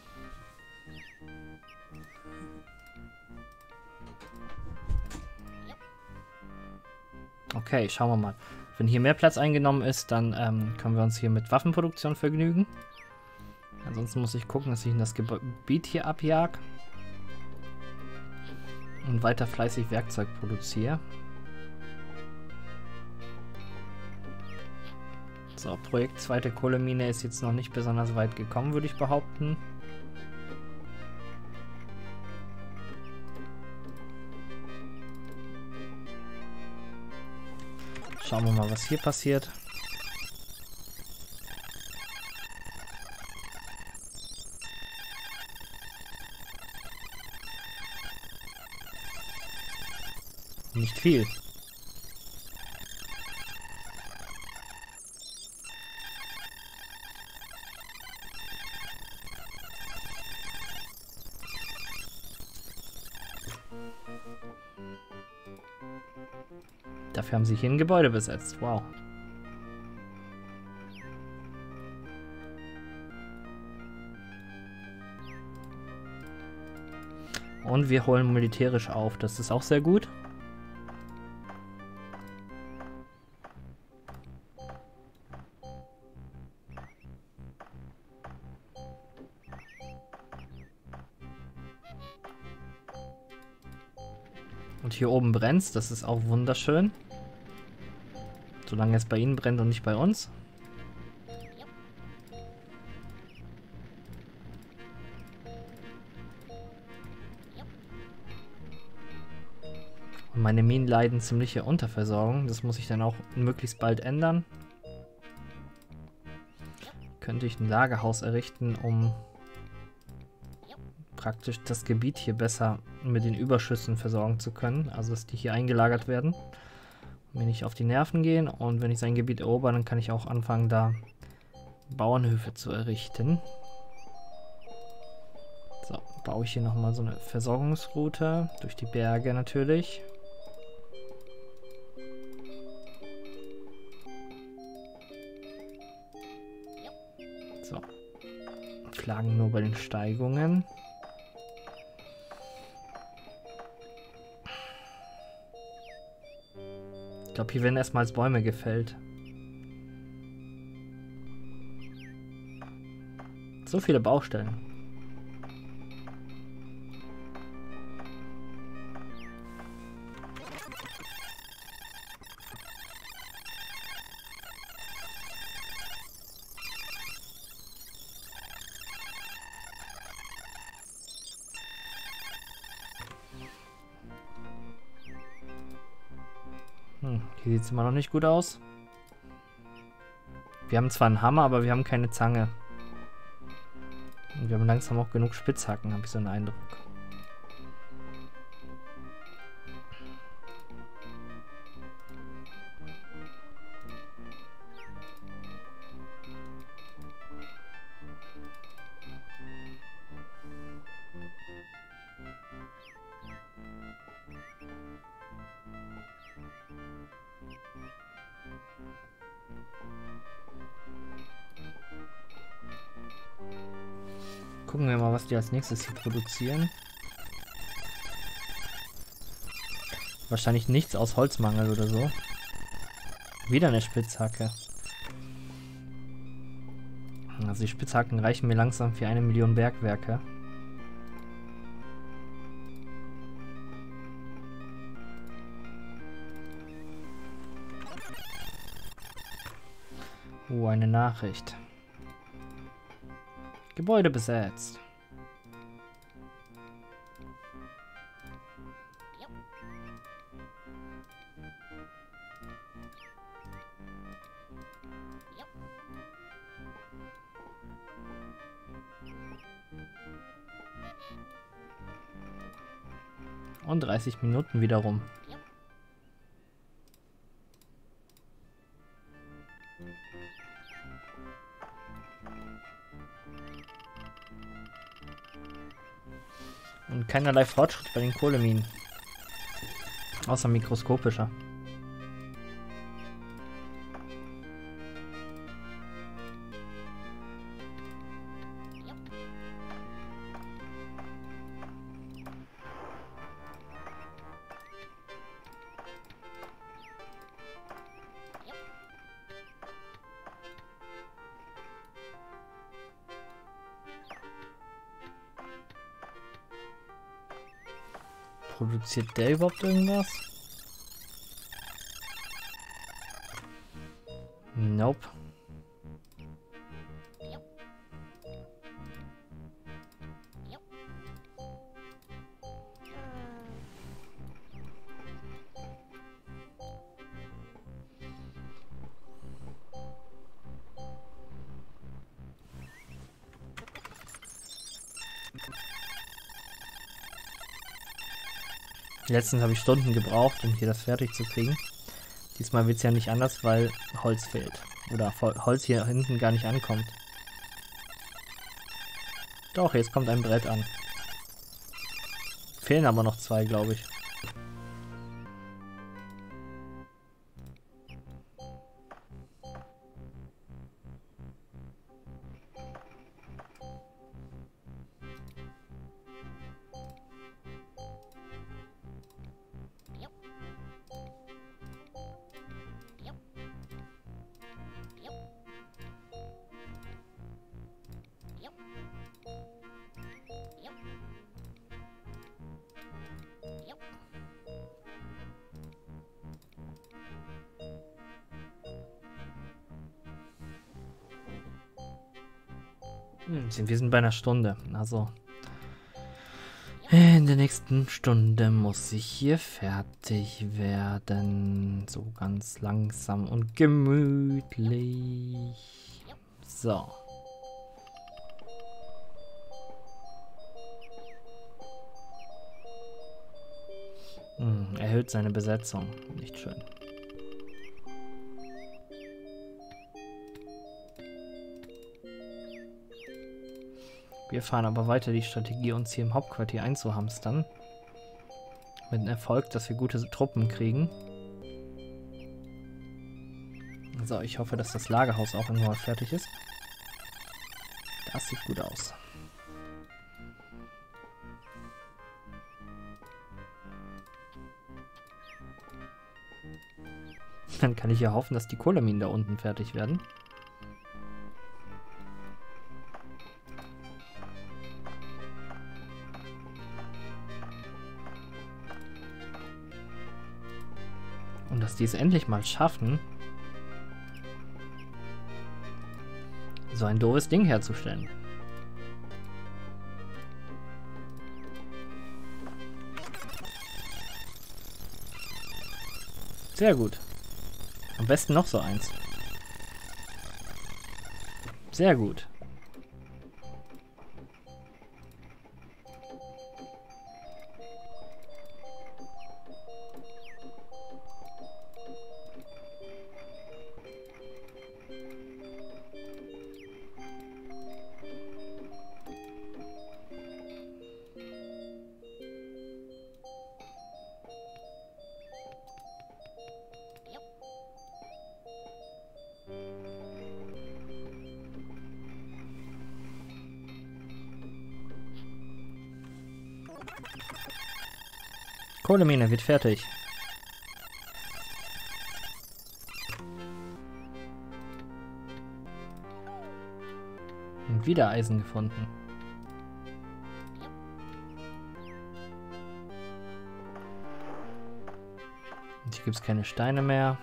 Okay, schauen wir mal. Wenn hier mehr Platz eingenommen ist, dann können wir uns hier mit Waffenproduktion vergnügen. Ansonsten muss ich gucken, dass ich in das Gebiet hier abjag. Und weiter fleißig Werkzeug produziere. So, Projekt zweite Kohlemine ist jetzt noch nicht besonders weit gekommen, würde ich behaupten. Schauen wir mal, was hier passiert. Nicht viel. Dafür haben sie hier ein Gebäude besetzt. Wow. Und wir holen militärisch auf. Das ist auch sehr gut. Und hier oben brennt, das ist auch wunderschön. Solange es bei ihnen brennt und nicht bei uns. Und meine Minen leiden ziemliche Unterversorgung. Das muss ich dann auch möglichst bald ändern. Könnte ich ein Lagerhaus errichten, um praktisch das Gebiet hier besser mit den Überschüssen versorgen zu können. Also dass die hier eingelagert werden. Mir nicht auf die Nerven gehen. Und wenn ich sein Gebiet erober, dann kann ich auch anfangen, da Bauernhöfe zu errichten. So, baue ich hier nochmal so eine Versorgungsroute. Durch die Berge natürlich. So. Flaggen nur bei den Steigungen. Ich glaube, hier werden erstmals Bäume gefällt. So viele Baustellen. Hier sieht es immer noch nicht gut aus. Wir haben zwar einen Hammer, aber wir haben keine Zange. Und wir haben langsam auch genug Spitzhacken, habe ich so einen Eindruck. Gucken wir mal, was die als nächstes hier produzieren. Wahrscheinlich nichts aus Holzmangel oder so. Wieder eine Spitzhacke. Also die Spitzhacken reichen mir langsam für 1 Million Bergwerke. Oh, eine Nachricht. Gebäude besetzt. Und 30 Minuten wieder rum. Und keinerlei Fortschritt bei den Kohleminen. Außer mikroskopischer. Produziert der überhaupt irgendwas? Nope. Letztens habe ich Stunden gebraucht, um hier das fertig zu kriegen. Diesmal wird es ja nicht anders, weil Holz fehlt. Oder Holz hier hinten gar nicht ankommt. Doch, jetzt kommt ein Brett an. Fehlen aber noch 2, glaube ich. Wir sind bei einer Stunde. Also in der nächsten Stunde muss ich hier fertig werden. So ganz langsam und gemütlich. So. Erhöht seine Besetzung. Nicht schön. Wir fahren aber weiter die Strategie, uns hier im Hauptquartier einzuhamstern. Mit dem Erfolg, dass wir gute Truppen kriegen. So, ich hoffe, dass das Lagerhaus auch irgendwann fertig ist. Das sieht gut aus. Dann kann ich ja hoffen, dass die Kohleminen da unten fertig werden. Und dass die es endlich mal schaffen, so ein doofes Ding herzustellen. Sehr gut. Am besten noch so eins. Sehr gut. Kohlemine wird fertig. Und wieder Eisen gefunden. Und hier gibt es keine Steine mehr.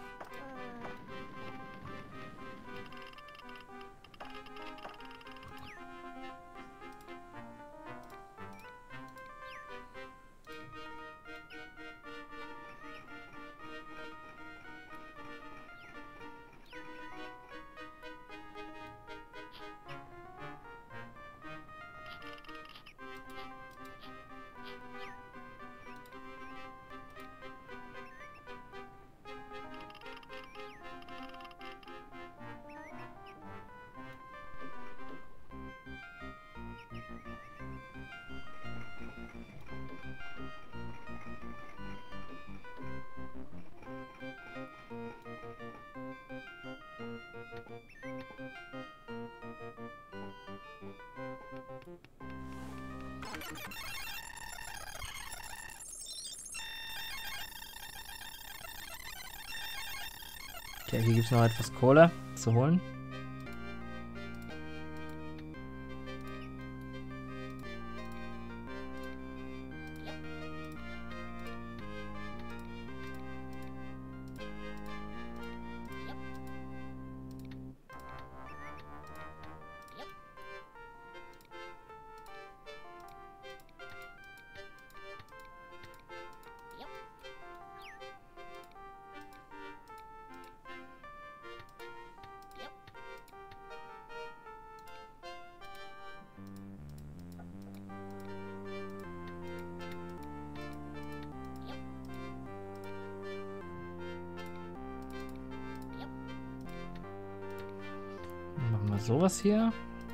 Okay, hier gibt es noch etwas Kohle zu holen. sowas hier.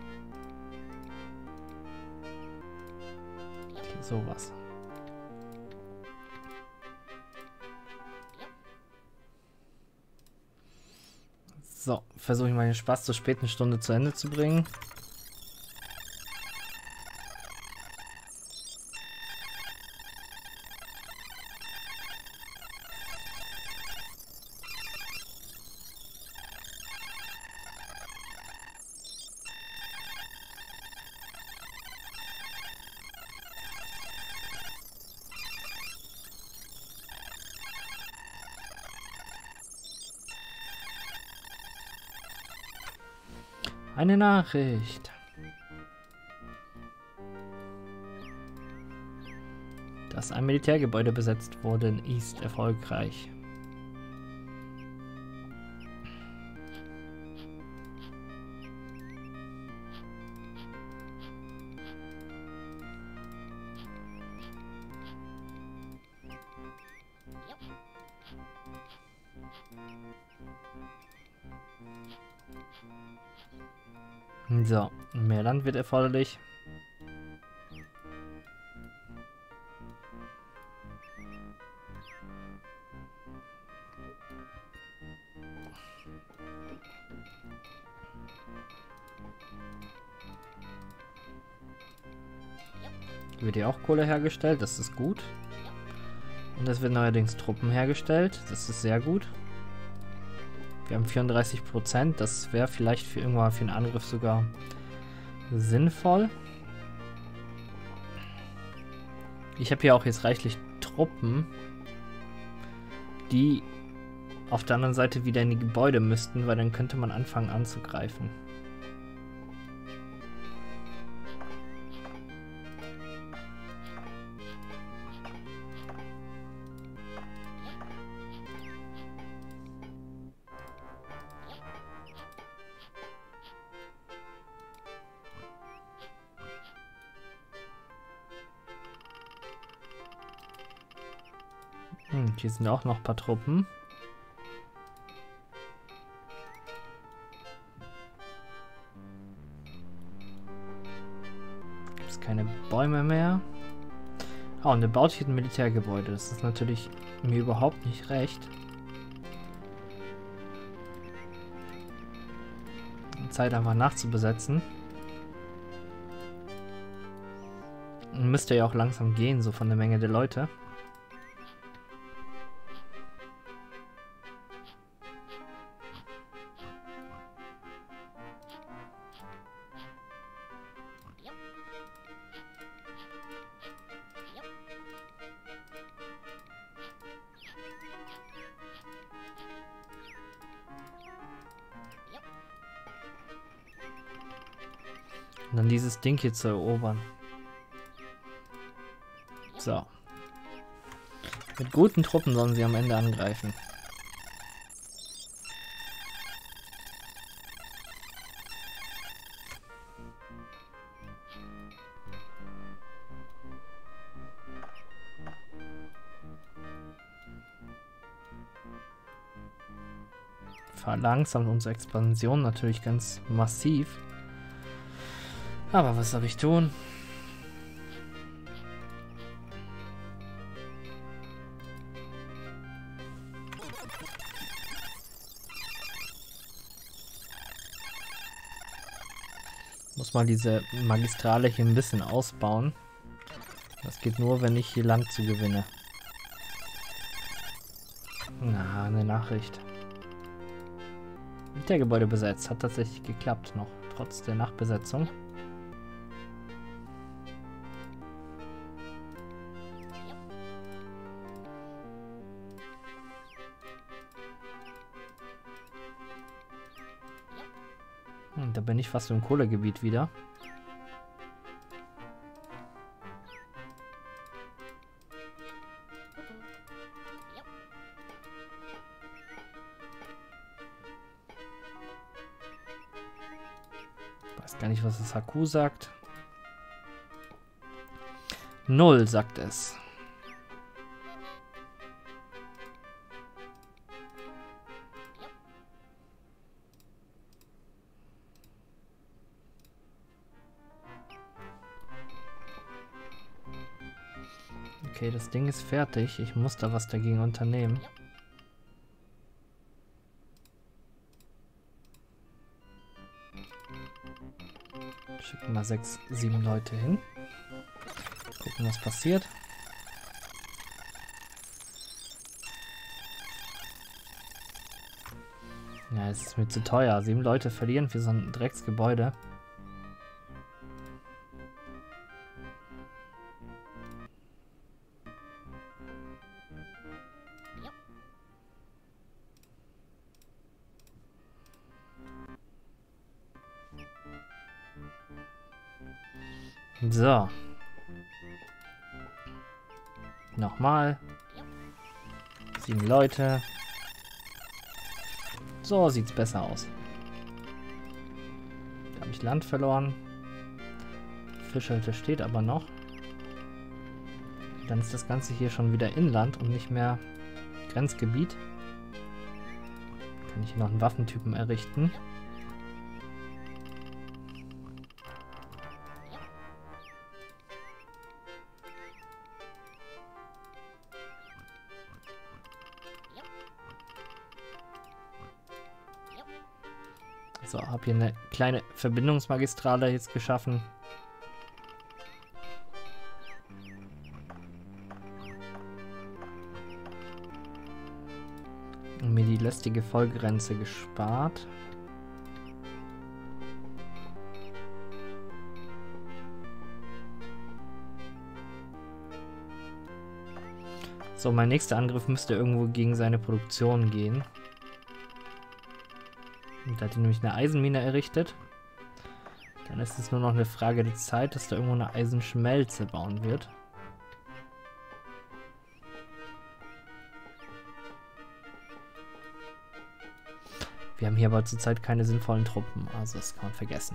Hier sowas. So, versuche ich mal den Spaß zur späten Stunde zu Ende zu bringen. Eine Nachricht. Dass ein Militärgebäude besetzt wurde in East erfolgreich. So, mehr Land wird erforderlich. Wird hier auch Kohle hergestellt, das ist gut. Und es werden neuerdings Truppen hergestellt, das ist sehr gut. Wir haben 34%, das wäre vielleicht für irgendwann für einen Angriff sogar sinnvoll. Ich habe hier auch jetzt reichlich Truppen, die auf der anderen Seite wieder in die Gebäude müssten, weil dann könnte man anfangen anzugreifen. Hier sind auch noch ein paar Truppen. Gibt es keine Bäume mehr. Ah, und er baut hier ein Militärgebäude. Das ist natürlich mir überhaupt nicht recht. Zeit einfach nachzubesetzen. Und müsste ja auch langsam gehen, so von der Menge der Leute. Und dann dieses Ding hier zu erobern. So. Mit guten Truppen sollen sie am Ende angreifen. Verlangsamt unsere Expansion natürlich ganz massiv. Aber was soll ich tun? Muss mal diese Magistrale hier ein bisschen ausbauen. Das geht nur, wenn ich hier Land zugewinne. Na, eine Nachricht. Der Gebäude besetzt. Hat tatsächlich geklappt noch, trotz der Nachbesetzung. Da bin ich fast im Kohlegebiet wieder. Weiß gar nicht, was das HQ sagt. 0 sagt es. Okay, das Ding ist fertig. Ich muss da was dagegen unternehmen. Schicken mal 6, 7 Leute hin. Gucken, was passiert. Ja, es ist mir zu teuer. 7 Leute verlieren für so ein Drecksgebäude. So. Nochmal. 7 Leute. So sieht's besser aus. Da habe ich Land verloren. Fischhütte steht aber noch. Dann ist das Ganze hier schon wieder Inland und nicht mehr Grenzgebiet. Kann ich hier noch einen Waffentypen errichten. So, habe hier eine kleine Verbindungsmagistrale jetzt geschaffen. Und mir die lästige Vollgrenze gespart. So, mein nächster Angriff müsste irgendwo gegen seine Produktion gehen. Und da hat er nämlich eine Eisenmine errichtet. Dann ist es nur noch eine Frage der Zeit, dass da irgendwo eine Eisenschmelze bauen wird. Wir haben hier aber zurzeit keine sinnvollen Truppen, also das kann man vergessen.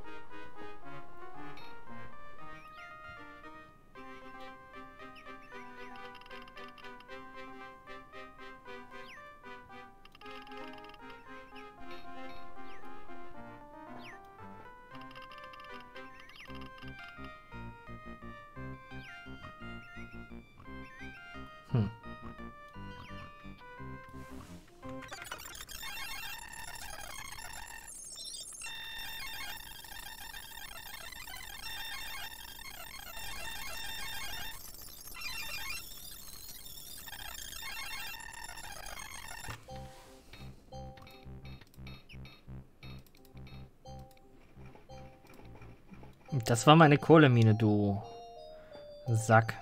Das war meine Kohlemine, du Sack.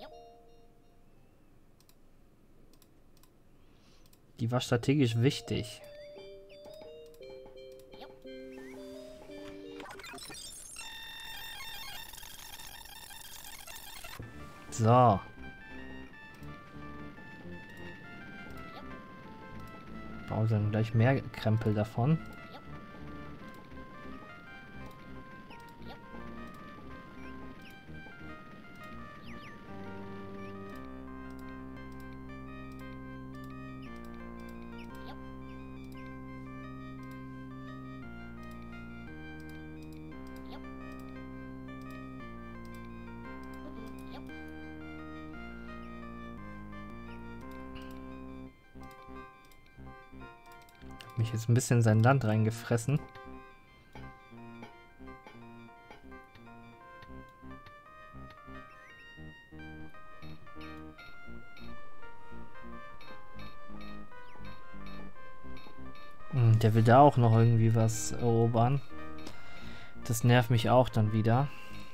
Die war strategisch wichtig. So. Bauen wir dann gleich mehr Krempel davon. Mich jetzt ein bisschen in sein Land reingefressen. Der will da auch noch irgendwie was erobern. Das nervt mich auch dann wieder.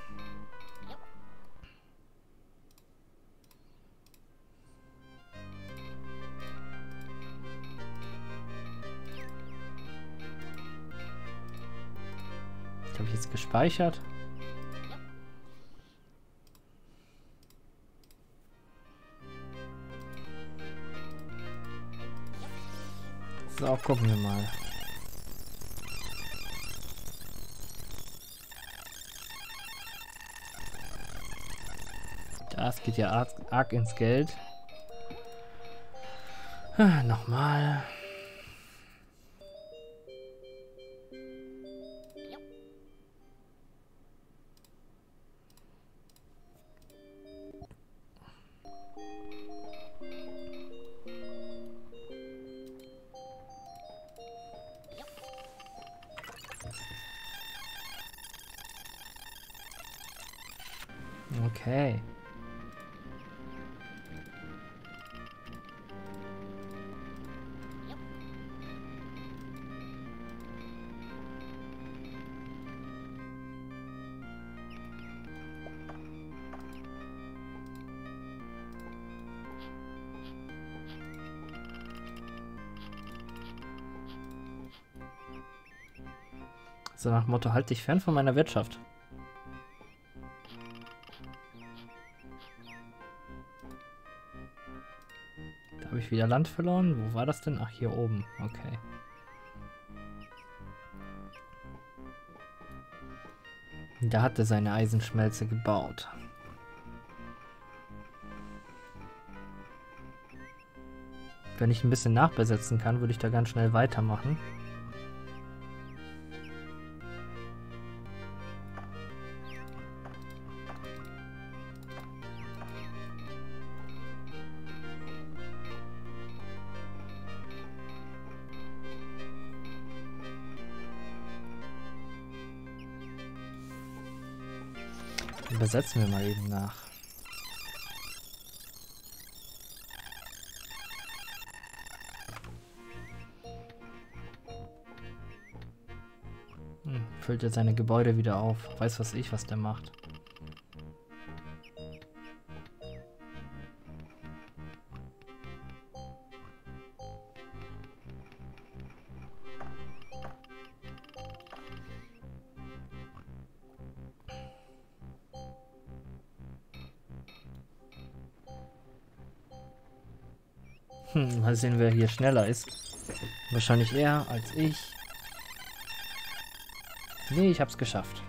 Habe ich jetzt gespeichert? So, gucken wir mal. Das geht ja arg ins Geld. Nochmal. Okay. So nach dem Motto, halt dich fern von meiner Wirtschaft. Da habe ich wieder Land verloren. Wo war das denn? Ach, hier oben. Okay. Da hat er seine Eisenschmelze gebaut. Wenn ich ein bisschen nachbesetzen kann, würde ich da ganz schnell weitermachen. Übersetzen wir mal eben nach. Füllt er seine Gebäude wieder auf. Weiß was ich, was der macht. Mal sehen, wer hier schneller ist. Wahrscheinlich er als ich. Nee, ich hab's geschafft.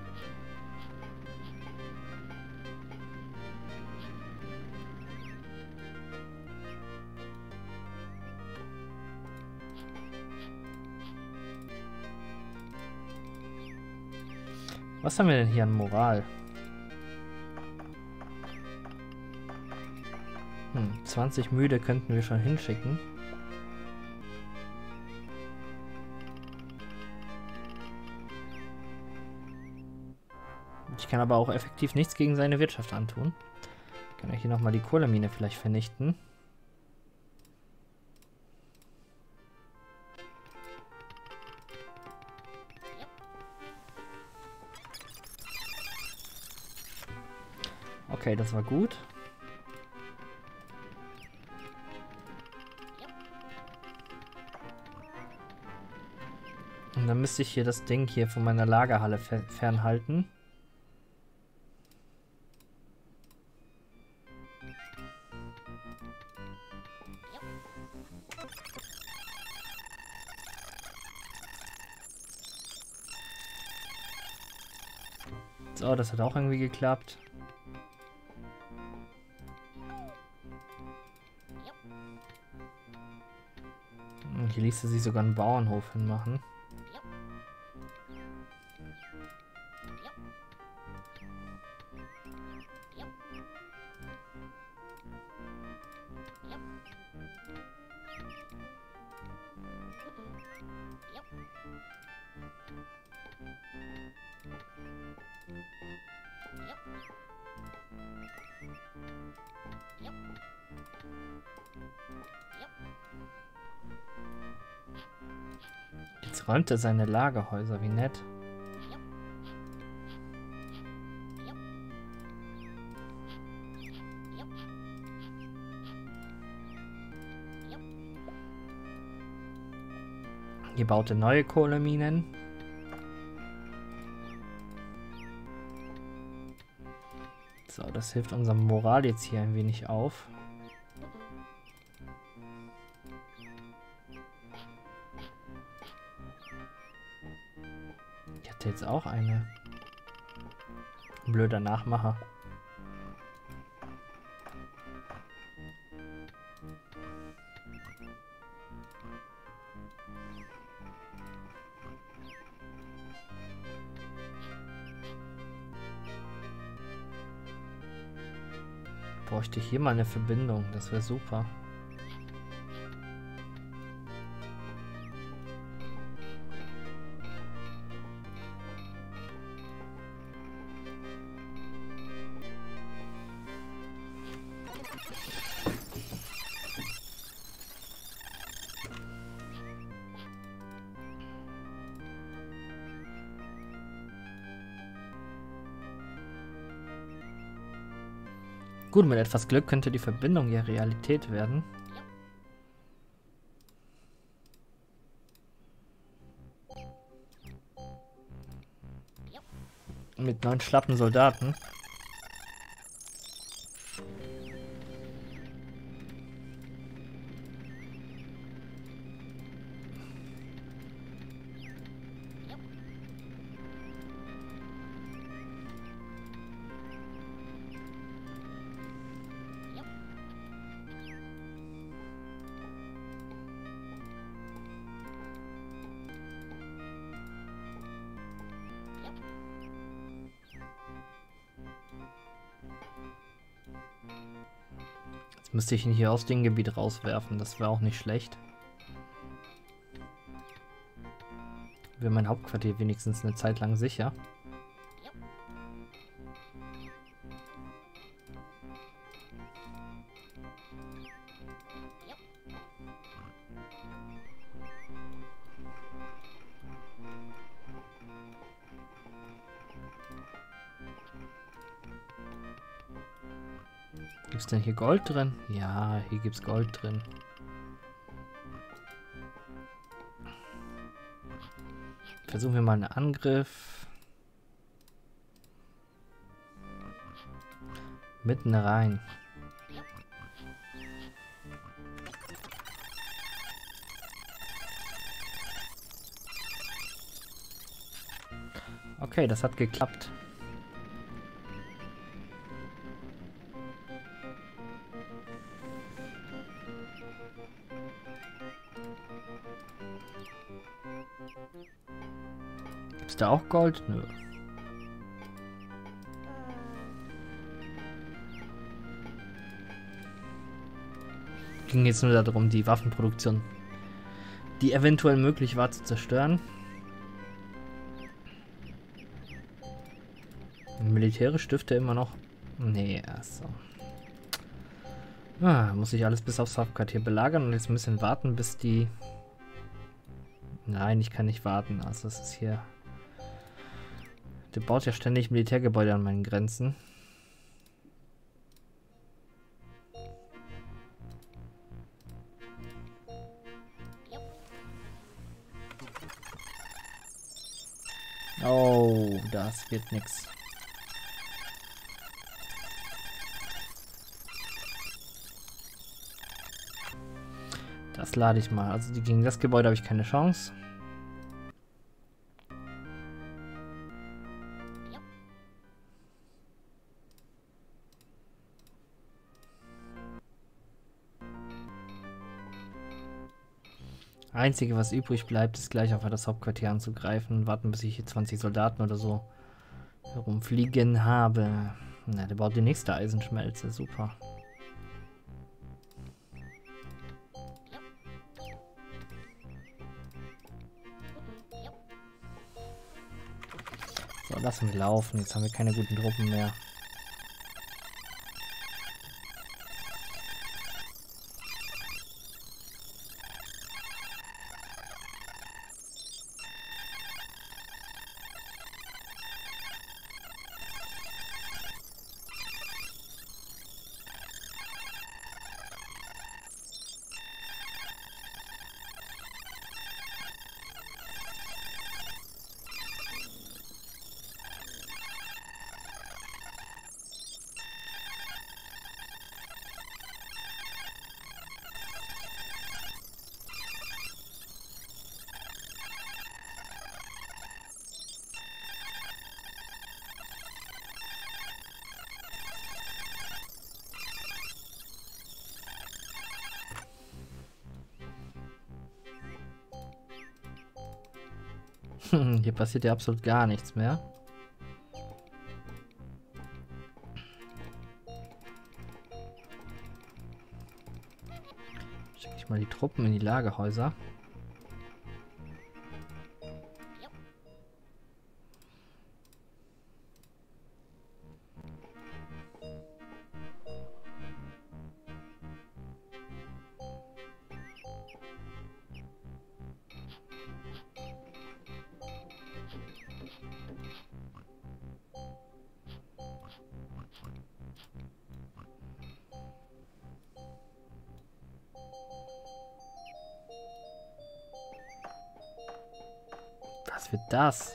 Was haben wir denn hier an Moral? 20 Müde könnten wir schon hinschicken. Ich kann aber auch effektiv nichts gegen seine Wirtschaft antun. Ich kann ja hier nochmal die Kohlemine vielleicht vernichten. Okay, das war gut. Und dann müsste ich hier das Ding hier von meiner Lagerhalle fernhalten. So, das hat auch irgendwie geklappt. Hier ließe sich sogar einen Bauernhof hinmachen. Jetzt räumt er seine Lagerhäuser, wie nett. Hier baut er neue Kohleminen. So, das hilft unserem Moral jetzt hier ein wenig auf. Ich hatte jetzt auch eine. Ein blöder Nachmacher. Bräuchte ich hier mal eine Verbindung, das wäre super. Gut, mit etwas Glück könnte die Verbindung ja Realität werden. Mit 9 schlappen Soldaten. Jetzt müsste ich ihn hier aus dem Gebiet rauswerfen. Das wäre auch nicht schlecht. Wäre mein Hauptquartier wenigstens eine Zeit lang sicher. Gibt's denn hier Gold drin? Ja, hier gibt's Gold drin. Versuchen wir mal einen Angriff. Mitten rein. Okay, das hat geklappt. Ist da auch Gold? Nö. Ging jetzt nur darum, die Waffenproduktion, die eventuell möglich war, zu zerstören. Militärisch dürfte immer noch... Nee, achso. Muss ich alles bis aufs Hauptquartier belagern und jetzt ein bisschen warten, bis die... Nein, ich kann nicht warten. Also es ist hier... Der baut ja ständig Militärgebäude an meinen Grenzen. Oh, das wird nix. Das lade ich mal. Also gegen das Gebäude habe ich keine Chance. Einzige, was übrig bleibt, ist gleich auf das Hauptquartier anzugreifen. Warten, bis ich hier 20 Soldaten oder so herumfliegen habe. Na, der baut die nächste Eisenschmelze. Super. So, lassen wir laufen. Jetzt haben wir keine guten Truppen mehr. Hier passiert ja absolut gar nichts mehr. Schicke ich mal die Truppen in die Lagerhäuser. für das?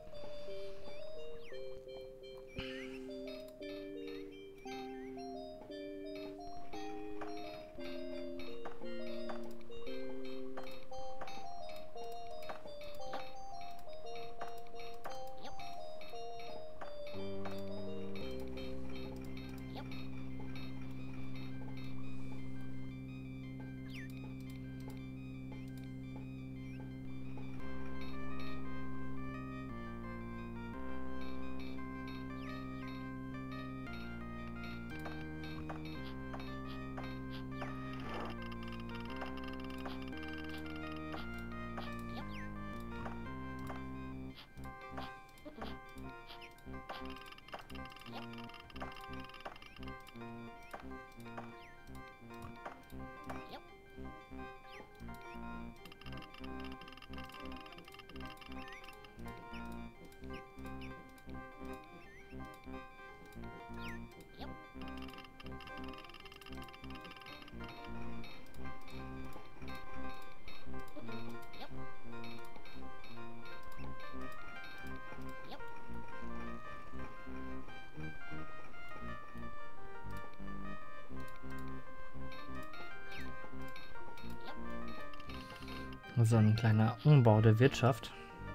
So ein kleiner Umbau der Wirtschaft.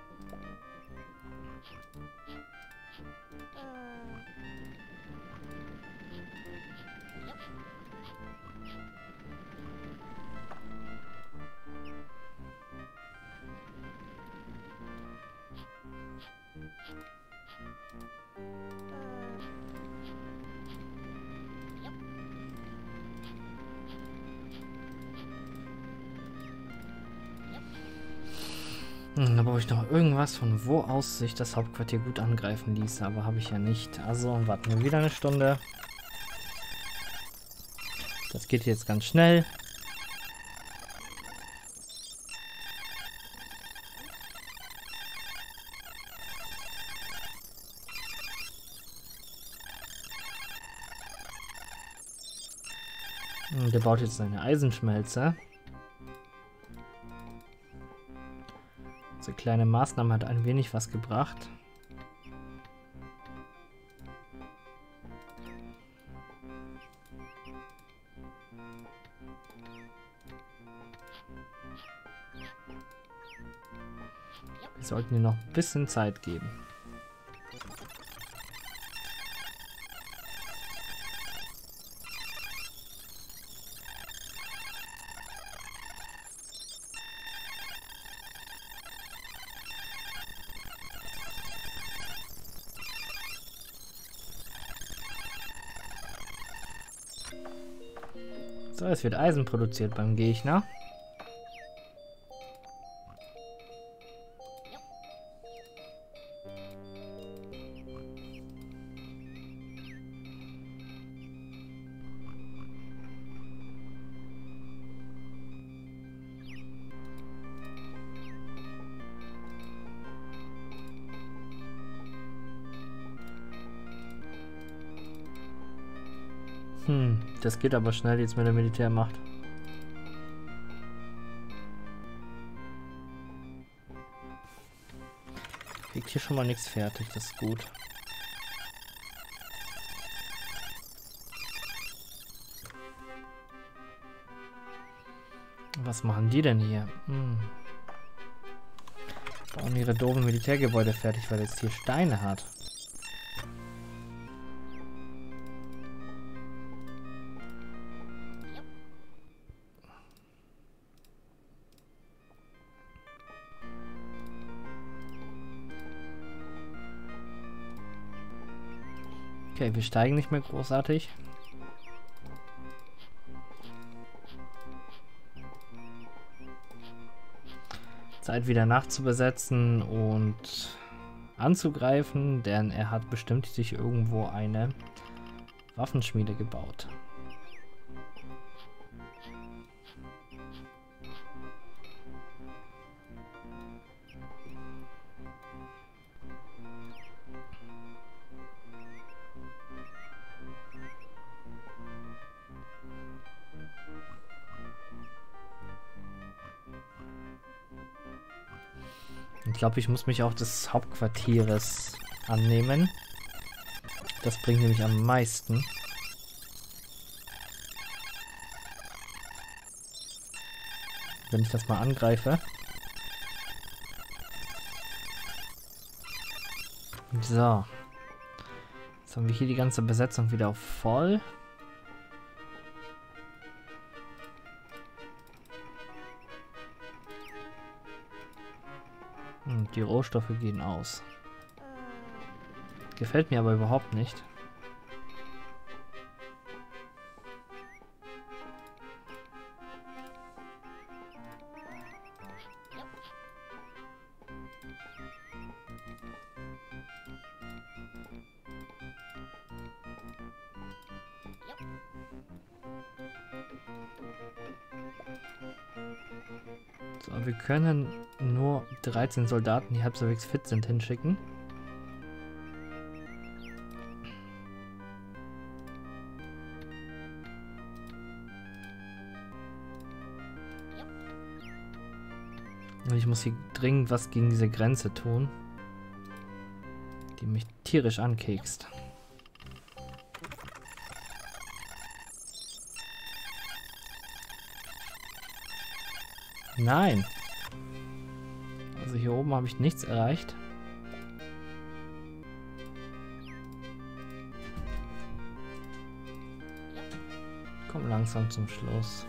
Da brauche ich noch irgendwas, von wo aus sich das Hauptquartier gut angreifen ließ, aber habe ich ja nicht. Also warten wir wieder eine Stunde. Das geht jetzt ganz schnell. Der baut jetzt eine Eisenschmelze. Diese kleine Maßnahme hat ein wenig was gebracht. Wir sollten ihr noch ein bisschen Zeit geben. So, es wird Eisen produziert beim Gegner. Das geht aber schnell jetzt mit der Militärmacht. Liegt hier schon mal nichts fertig, das ist gut. Was machen die denn hier? Bauen ihre doofen Militärgebäude fertig, weil jetzt hier Steine hat. Okay, wir steigen nicht mehr großartig. Zeit wieder nachzubesetzen und anzugreifen, denn er hat bestimmt sich irgendwo eine Waffenschmiede gebaut. Ich glaube, ich muss mich auch des Hauptquartieres annehmen. Das bringt nämlich am meisten. Wenn ich das mal angreife. So. Jetzt haben wir hier die ganze Besetzung wieder auf voll. Die Rohstoffe gehen aus. Gefällt mir aber überhaupt nicht. So, wir können nur 13 Soldaten, die halbwegs fit sind, hinschicken. Und ich muss hier dringend was gegen diese Grenze tun, die mich tierisch ankekst. Nein. Also hier oben habe ich nichts erreicht. Komm langsam zum Schluss.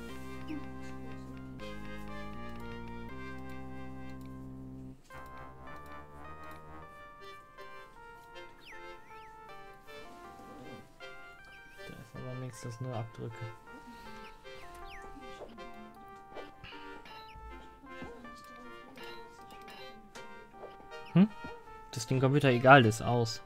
Da ist aber nichts, das nur abdrücke. Das ist dem Computer egal, das ist aus.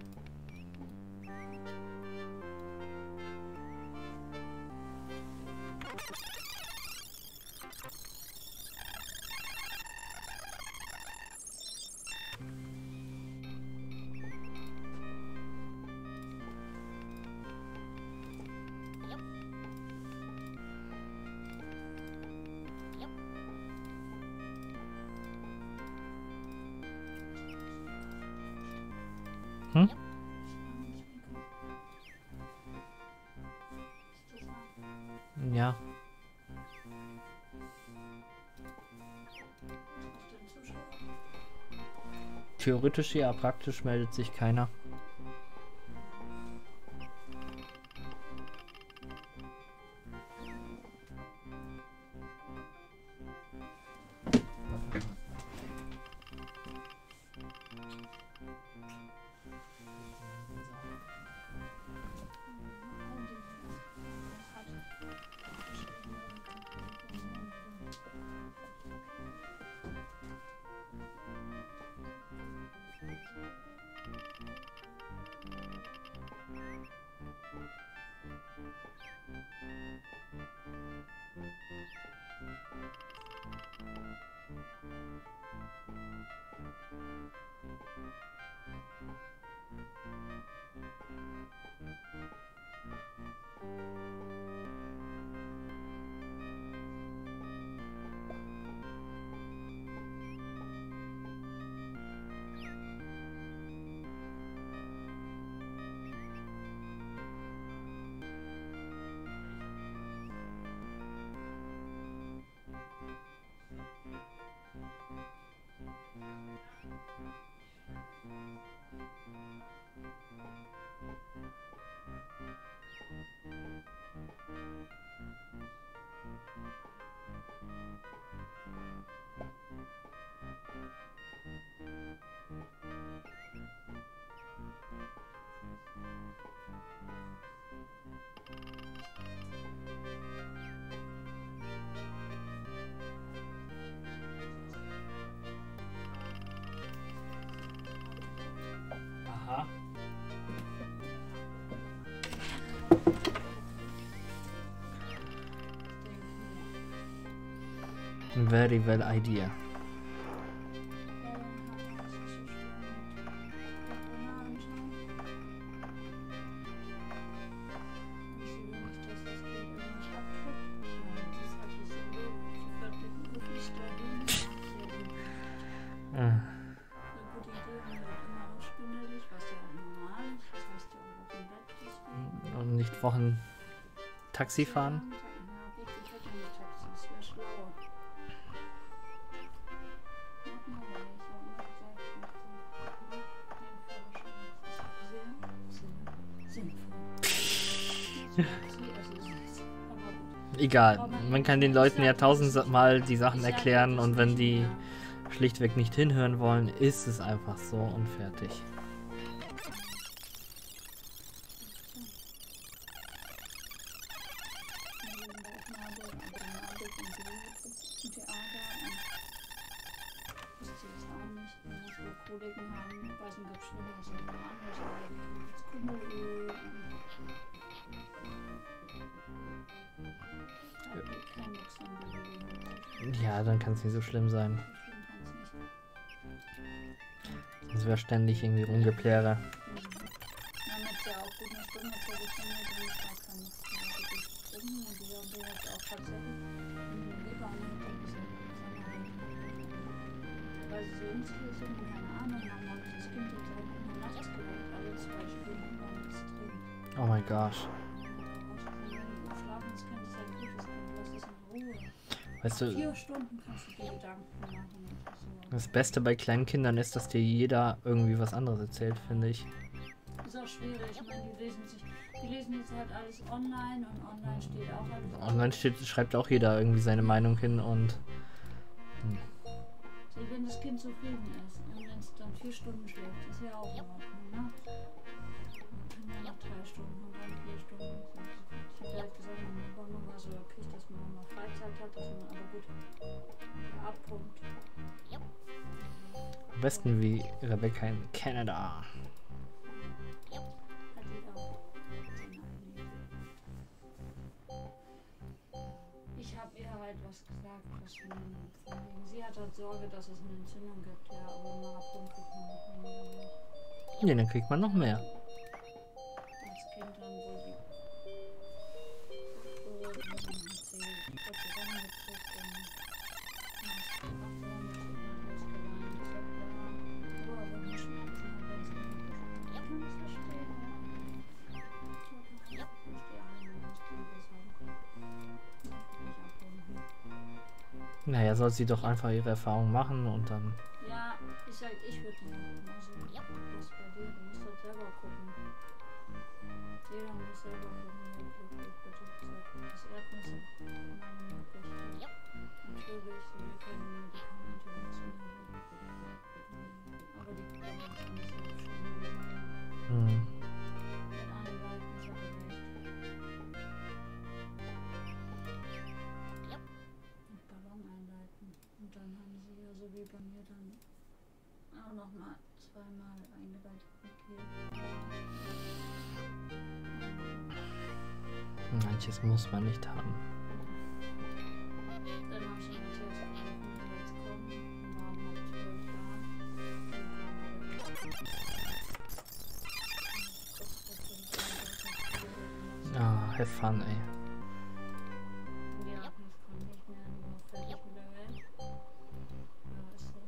Hm? Ja. Theoretisch ja, praktisch meldet sich keiner. Aha. Very well idea. Wochen Taxi fahren. Ja, gut, ich hätte nicht Taxi, das wäre schlauer. Egal, man kann den Leuten ja tausendmal die Sachen erklären und wenn die schlichtweg nicht hinhören wollen, ist es einfach so und fertig. Ja, dann kann es nicht so schlimm sein. Sonst wäre ständig irgendwie Rumgepläre. Oh mein Gott. Weißt du, 4 Stunden kannst du dir Gedanken machen. So. das Beste bei kleinen Kindern ist, dass dir jeder irgendwie was anderes erzählt, finde ich. Ist auch schwierig. Ich meine, die lesen jetzt halt alles online und online steht auch alles. Online schreibt auch jeder irgendwie seine Meinung hin und Wenn das Kind zufrieden ist und wenn es dann 4 Stunden schläft, ist ja auch in Ordnung, ne? Man kann ja noch 3 Stunden und dann 4 Stunden. Ich habe halt gesagt, meine Mama war so okay, dass man auch mal Freizeit hat, dass man aber gut abpumpt. am besten wie Rebecca in Kanada. Hat die auch seine eigene Idee. Ich habe ihr halt was gesagt, was von wegen, sie hat halt Sorge, dass es eine Entzündung gibt, ja, aber mal abpumpt kriegt man noch weniger nicht. Ja, dann kriegt man noch mehr. Als Kind dann so die Naja, soll sie doch einfach ihre Erfahrung machen und dann. Ja, ich sag, ich würde nicht. Also, was bei dir? Du musst halt selber gucken. Jeder muss selber gucken, wie glücklich bitte. Das Erdnüsse, meine Möglichkeit. Natürlich, wir können Medikamente nutzen. Aber die können uns nicht so schön. Hm. Mit einem Wald ist aber recht. Mit Ballon einleiten. Und dann haben sie ja so wie bei mir dann auch nochmal 2-mal eingeleitet mit Kiel. Manches muss man nicht haben. Dann habe ich Matthias gerufen, der jetzt kommen. Morgen um 12 da. Ah, have fun, ey. Ja, das kann nicht mehr, nur fertig wieder weg. Ja, ist so.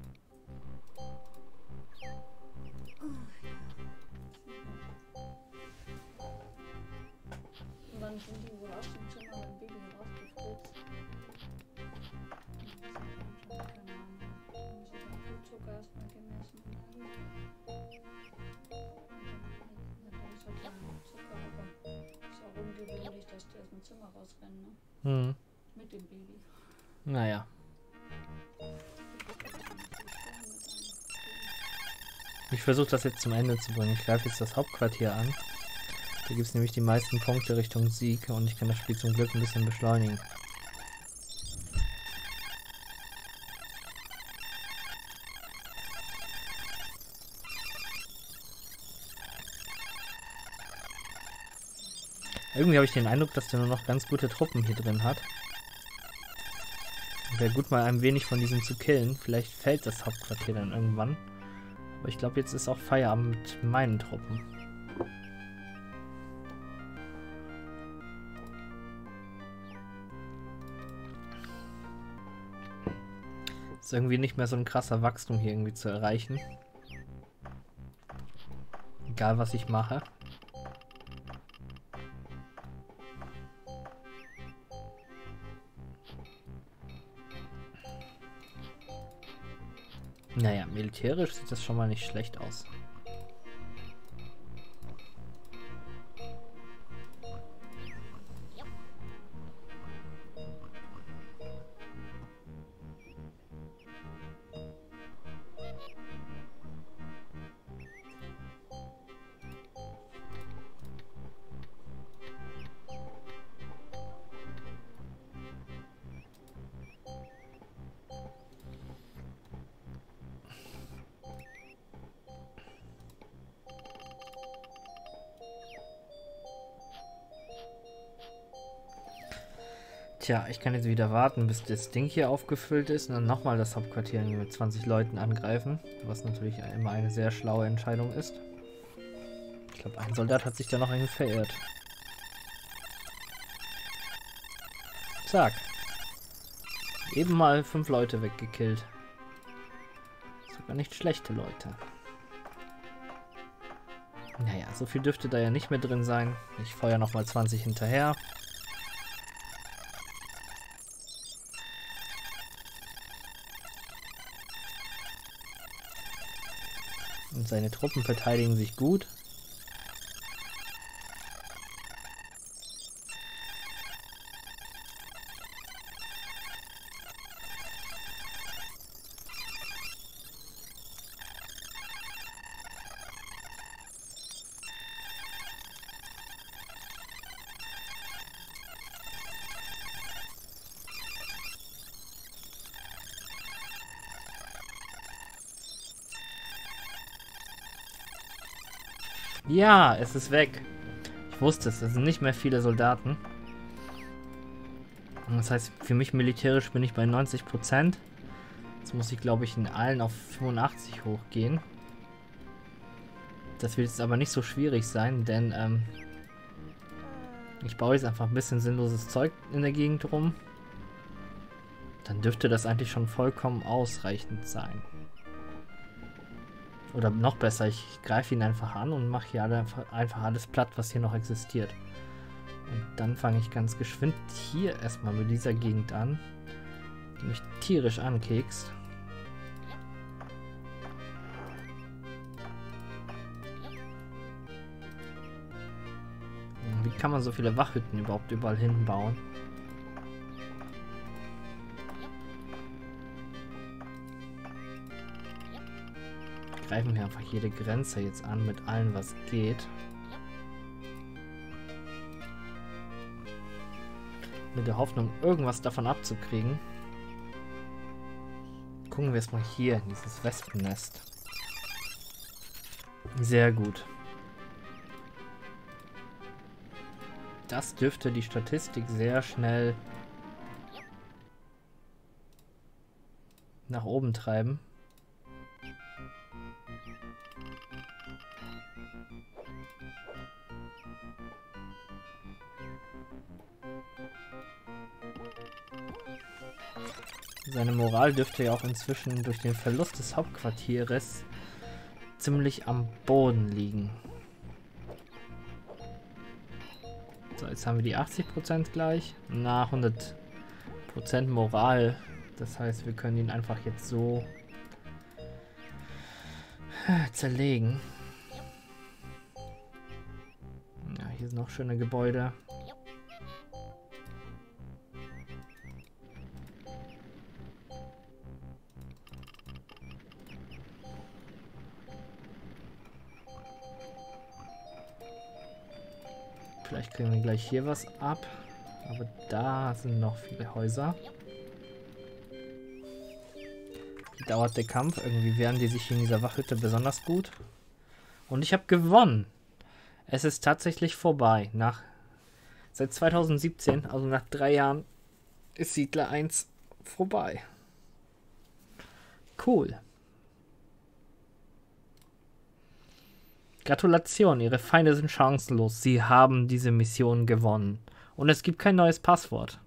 Und dann sind die wohl aus dem Zimmer mit Baby rausgeflitzt. Keine Ahnung. Haben sie den Blutzucker erstmal gemessen. Ist auch ungewöhnlich, dass die aus dem Zimmer rausrennen, ne? Hm. Mit dem Baby. Naja. Ich versuche das jetzt zum Ende zu bringen. Ich greife jetzt das Hauptquartier an. Da gibt es nämlich die meisten Punkte Richtung Sieg und ich kann das Spiel zum Glück ein bisschen beschleunigen. Irgendwie habe ich den Eindruck, dass der nur noch ganz gute Truppen hier drin hat. Wäre gut, mal ein wenig von diesen zu killen. Vielleicht fällt das Hauptquartier dann irgendwann. Aber ich glaube, jetzt ist auch Feierabend mit meinen Truppen. Ist irgendwie nicht mehr so ein krasser Wachstum hier irgendwie zu erreichen. Egal, was ich mache. militärisch sieht das schon mal nicht schlecht aus. Tja, ich kann jetzt wieder warten, bis das Ding hier aufgefüllt ist und dann nochmal das Hauptquartier mit 20 Leuten angreifen, was natürlich immer eine sehr schlaue Entscheidung ist. Ich glaube, ein Soldat hat sich da noch irgendwie verirrt. Zack. Eben mal 5 Leute weggekillt. Sogar nicht schlechte Leute. Naja, so viel dürfte da ja nicht mehr drin sein. Ich feuere nochmal 20 hinterher. Und seine Truppen verteidigen sich gut. Ja, es ist weg. Ich wusste es, sind nicht mehr viele Soldaten. Das heißt, für mich militärisch bin ich bei 90%. Jetzt muss ich, glaube ich, in allen auf 85 hochgehen. Das wird jetzt aber nicht so schwierig sein, denn ich baue jetzt einfach ein bisschen sinnloses Zeug in der Gegend rum. Dann dürfte das eigentlich schon vollkommen ausreichend sein. Oder noch besser, ich greife ihn einfach an und mache hier einfach alles platt, was hier noch existiert. Und dann fange ich ganz geschwind hier erstmal mit dieser Gegend an, die mich tierisch ankekst. Wie kann man so viele Wachhütten überhaupt überall hinbauen? Greifen wir einfach jede Grenze jetzt an mit allem, was geht. Mit der Hoffnung, irgendwas davon abzukriegen. Gucken wir erstmal hier in dieses Wespennest. Sehr gut. Das dürfte die Statistik sehr schnell nach oben treiben. Seine Moral dürfte ja auch inzwischen durch den Verlust des Hauptquartieres ziemlich am Boden liegen. So, jetzt haben wir die 80% gleich. Na, 100% Moral. Das heißt, wir können ihn einfach jetzt so zerlegen. Ja, hier sind noch schöne Gebäude. Vielleicht kriegen wir gleich hier was ab. Aber da sind noch viele Häuser. Wie dauert der Kampf? Irgendwie wehren die sich in dieser Wachhütte besonders gut. Und ich habe gewonnen. Es ist tatsächlich vorbei. Seit 2017, also nach 3 Jahren, ist Siedler 1 vorbei. Cool. Gratulation, Ihre Feinde sind chancenlos. Sie haben diese Mission gewonnen. Und es gibt kein neues Passwort.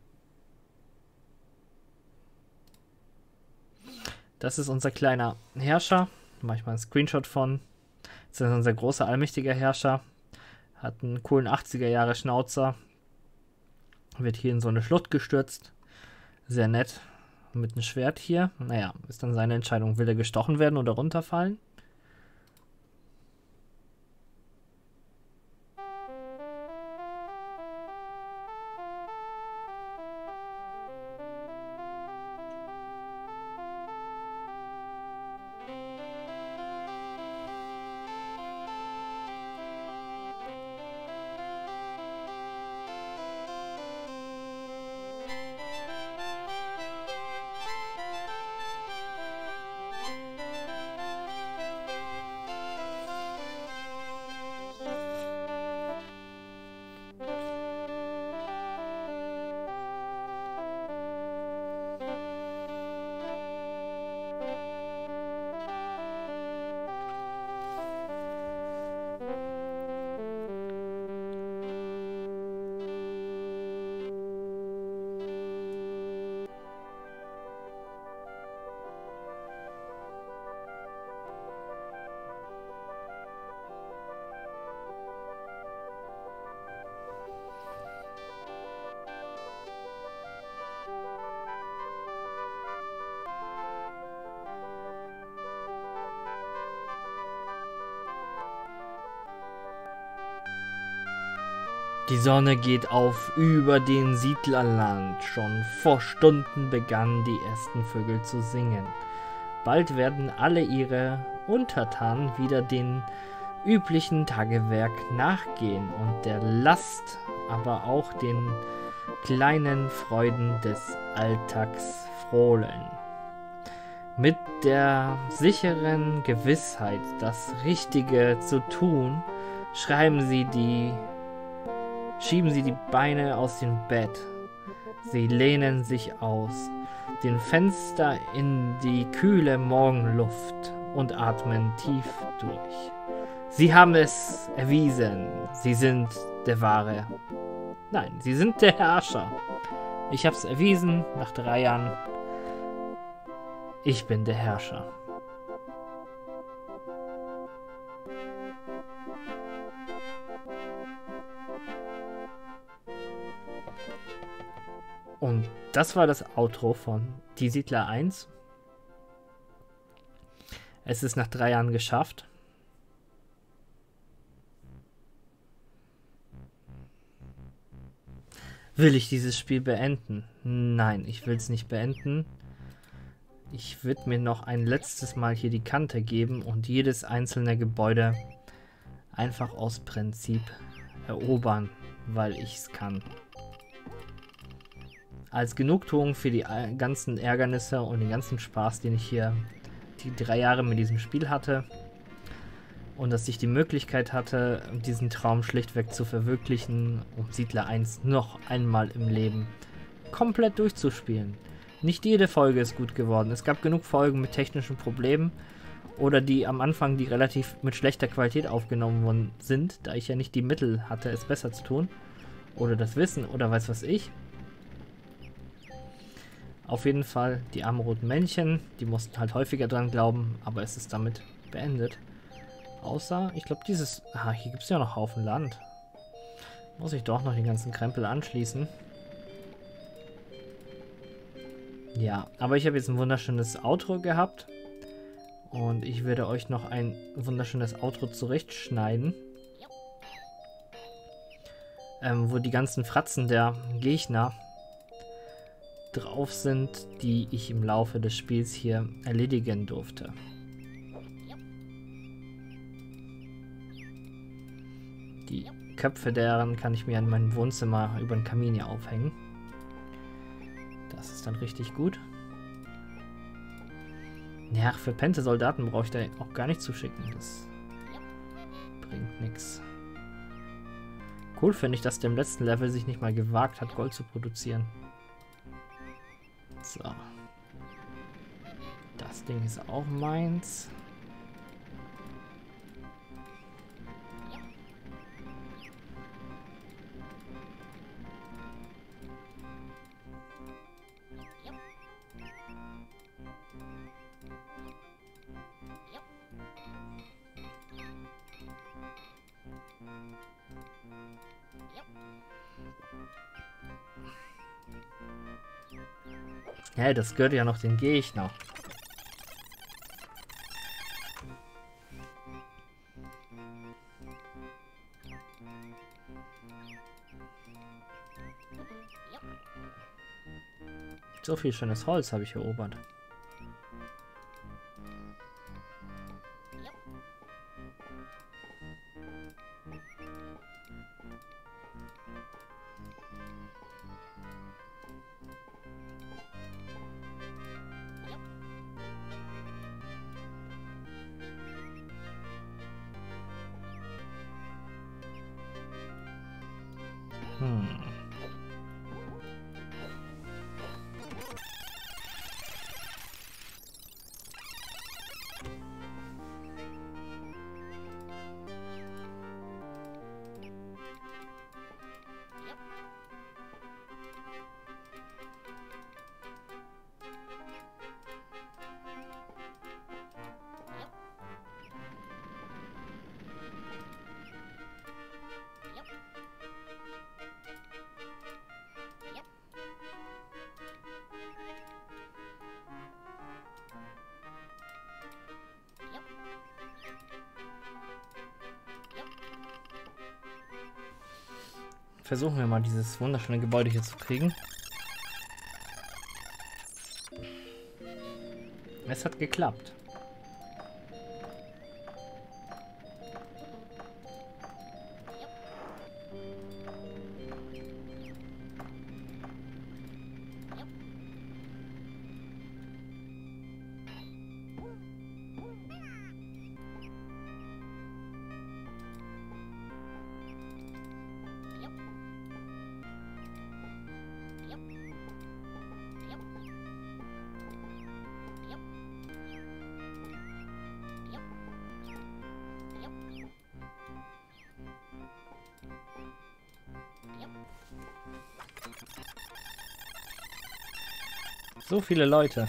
Das ist unser kleiner Herrscher. Mache ich mal einen Screenshot von. Das ist unser großer, allmächtiger Herrscher. Hat einen coolen 80er Jahre Schnauzer. Wird hier in so eine Schlucht gestürzt. Sehr nett. mit einem Schwert hier. Naja, ist dann seine Entscheidung. Will er gestochen werden oder runterfallen? Die Sonne geht auf über den Siedlerland. Schon vor Stunden begannen die ersten Vögel zu singen. Bald werden alle ihre Untertanen wieder dem üblichen Tagewerk nachgehen und der Last, aber auch den kleinen Freuden des Alltags frohlen. Mit der sicheren Gewissheit, das Richtige zu tun, schieben sie die Beine aus dem Bett. Sie lehnen sich aus den Fenster in die kühle Morgenluft und atmen tief durch. Sie haben es erwiesen. Sie sind der Wahre. Nein, sie sind der Herrscher. Ich habe es erwiesen nach 3 Jahren. Ich bin der Herrscher. Und das war das Outro von Die Siedler 1. Es ist nach 3 Jahren geschafft. Will ich dieses Spiel beenden? Nein, ich will es nicht beenden. Ich würde mir noch ein letztes Mal hier die Kante geben und jedes einzelne Gebäude einfach aus Prinzip erobern, weil ich es kann. Als Genugtuung für die ganzen Ärgernisse und den ganzen Spaß, den ich hier die 3 Jahre mit diesem Spiel hatte. Und dass ich die Möglichkeit hatte, diesen Traum schlichtweg zu verwirklichen, um Siedler 1 noch einmal im Leben komplett durchzuspielen. Nicht jede Folge ist gut geworden. Es gab genug Folgen mit technischen Problemen oder die am Anfang, die relativ mit schlechter Qualität aufgenommen worden sind, da ich ja nicht die Mittel hatte, es besser zu tun. Oder das Wissen oder weiß was ich. Auf jeden Fall die armen roten Männchen, die mussten halt häufiger dran glauben, aber es ist damit beendet. Außer, ich glaube dieses... hier gibt es ja noch Haufen Land. Muss ich doch noch den ganzen Krempel anschließen. Ja, aber ich habe jetzt ein wunderschönes Outro gehabt. Und ich werde euch noch ein wunderschönes Outro zurechtschneiden. Wo die ganzen Fratzen der Gegner drauf sind, die ich im Laufe des Spiels hier erledigen durfte. Die Köpfe deren kann ich mir in meinem Wohnzimmer über den Kamin hier aufhängen. Das ist dann richtig gut. Ja, verpennte Soldaten brauche ich da auch gar nicht zu schicken. Das bringt nichts. Cool finde ich, dass der im letzten Level sich nicht mal gewagt hat, Gold zu produzieren. So. Das Ding ist auch meins. Hä, das gehört ja noch den Gegner. So viel schönes Holz habe ich erobert. Versuchen wir mal, dieses wunderschöne Gebäude hier zu kriegen. Es hat geklappt. So viele Leute.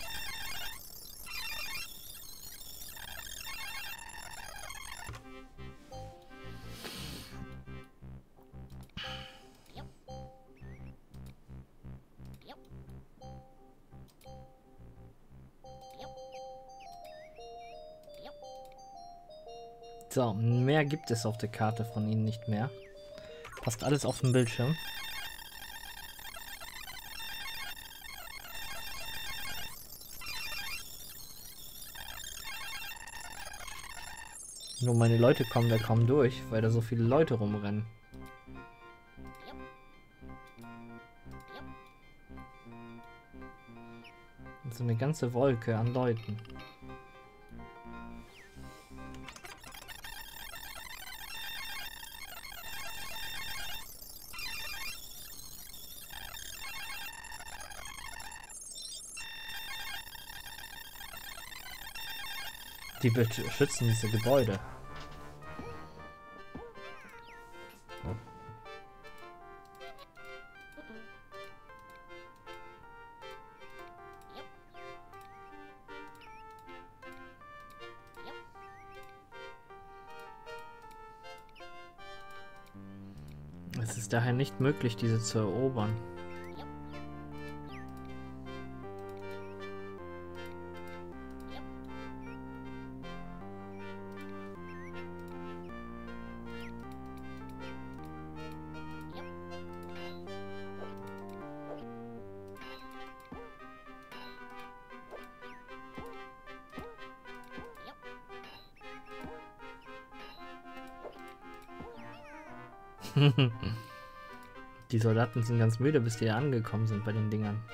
So, mehr gibt es auf der Karte von ihnen nicht mehr. Passt alles auf dem Bildschirm. Nur meine Leute kommen da kaum durch, weil da so viele Leute rumrennen. Und so eine ganze Wolke an Leuten. Die beschützen diese Gebäude. Es ist daher nicht möglich, diese zu erobern. Die Soldaten sind ganz müde, bis die da angekommen sind bei den Dingern.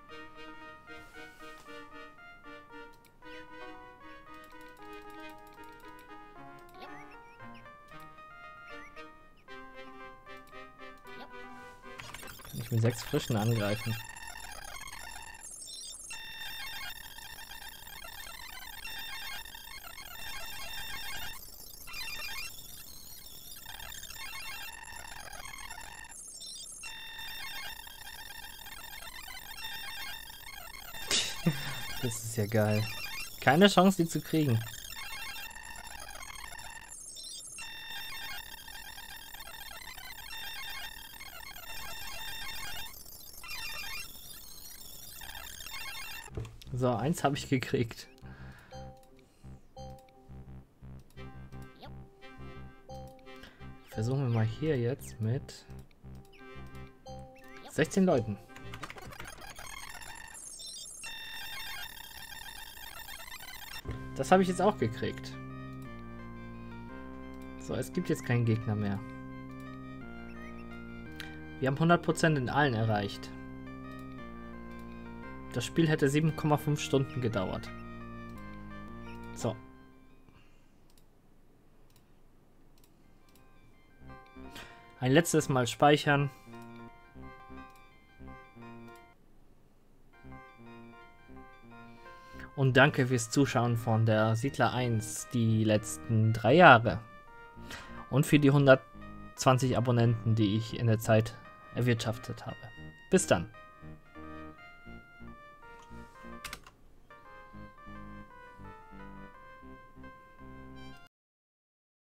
Kann ich mit 6 Frischen angreifen? Das ist ja geil. Keine Chance, die zu kriegen. So, 1 habe ich gekriegt. Versuchen wir mal hier jetzt mit 16 Leuten. Das habe ich jetzt auch gekriegt. So, es gibt jetzt keinen Gegner mehr. Wir haben 100% in allen erreicht. Das Spiel hätte 7,5 Stunden gedauert. So. Ein letztes Mal speichern. Und danke fürs Zuschauen von der Siedler 1 die letzten 3 Jahre. Und für die 120 Abonnenten, die ich in der Zeit erwirtschaftet habe. Bis dann.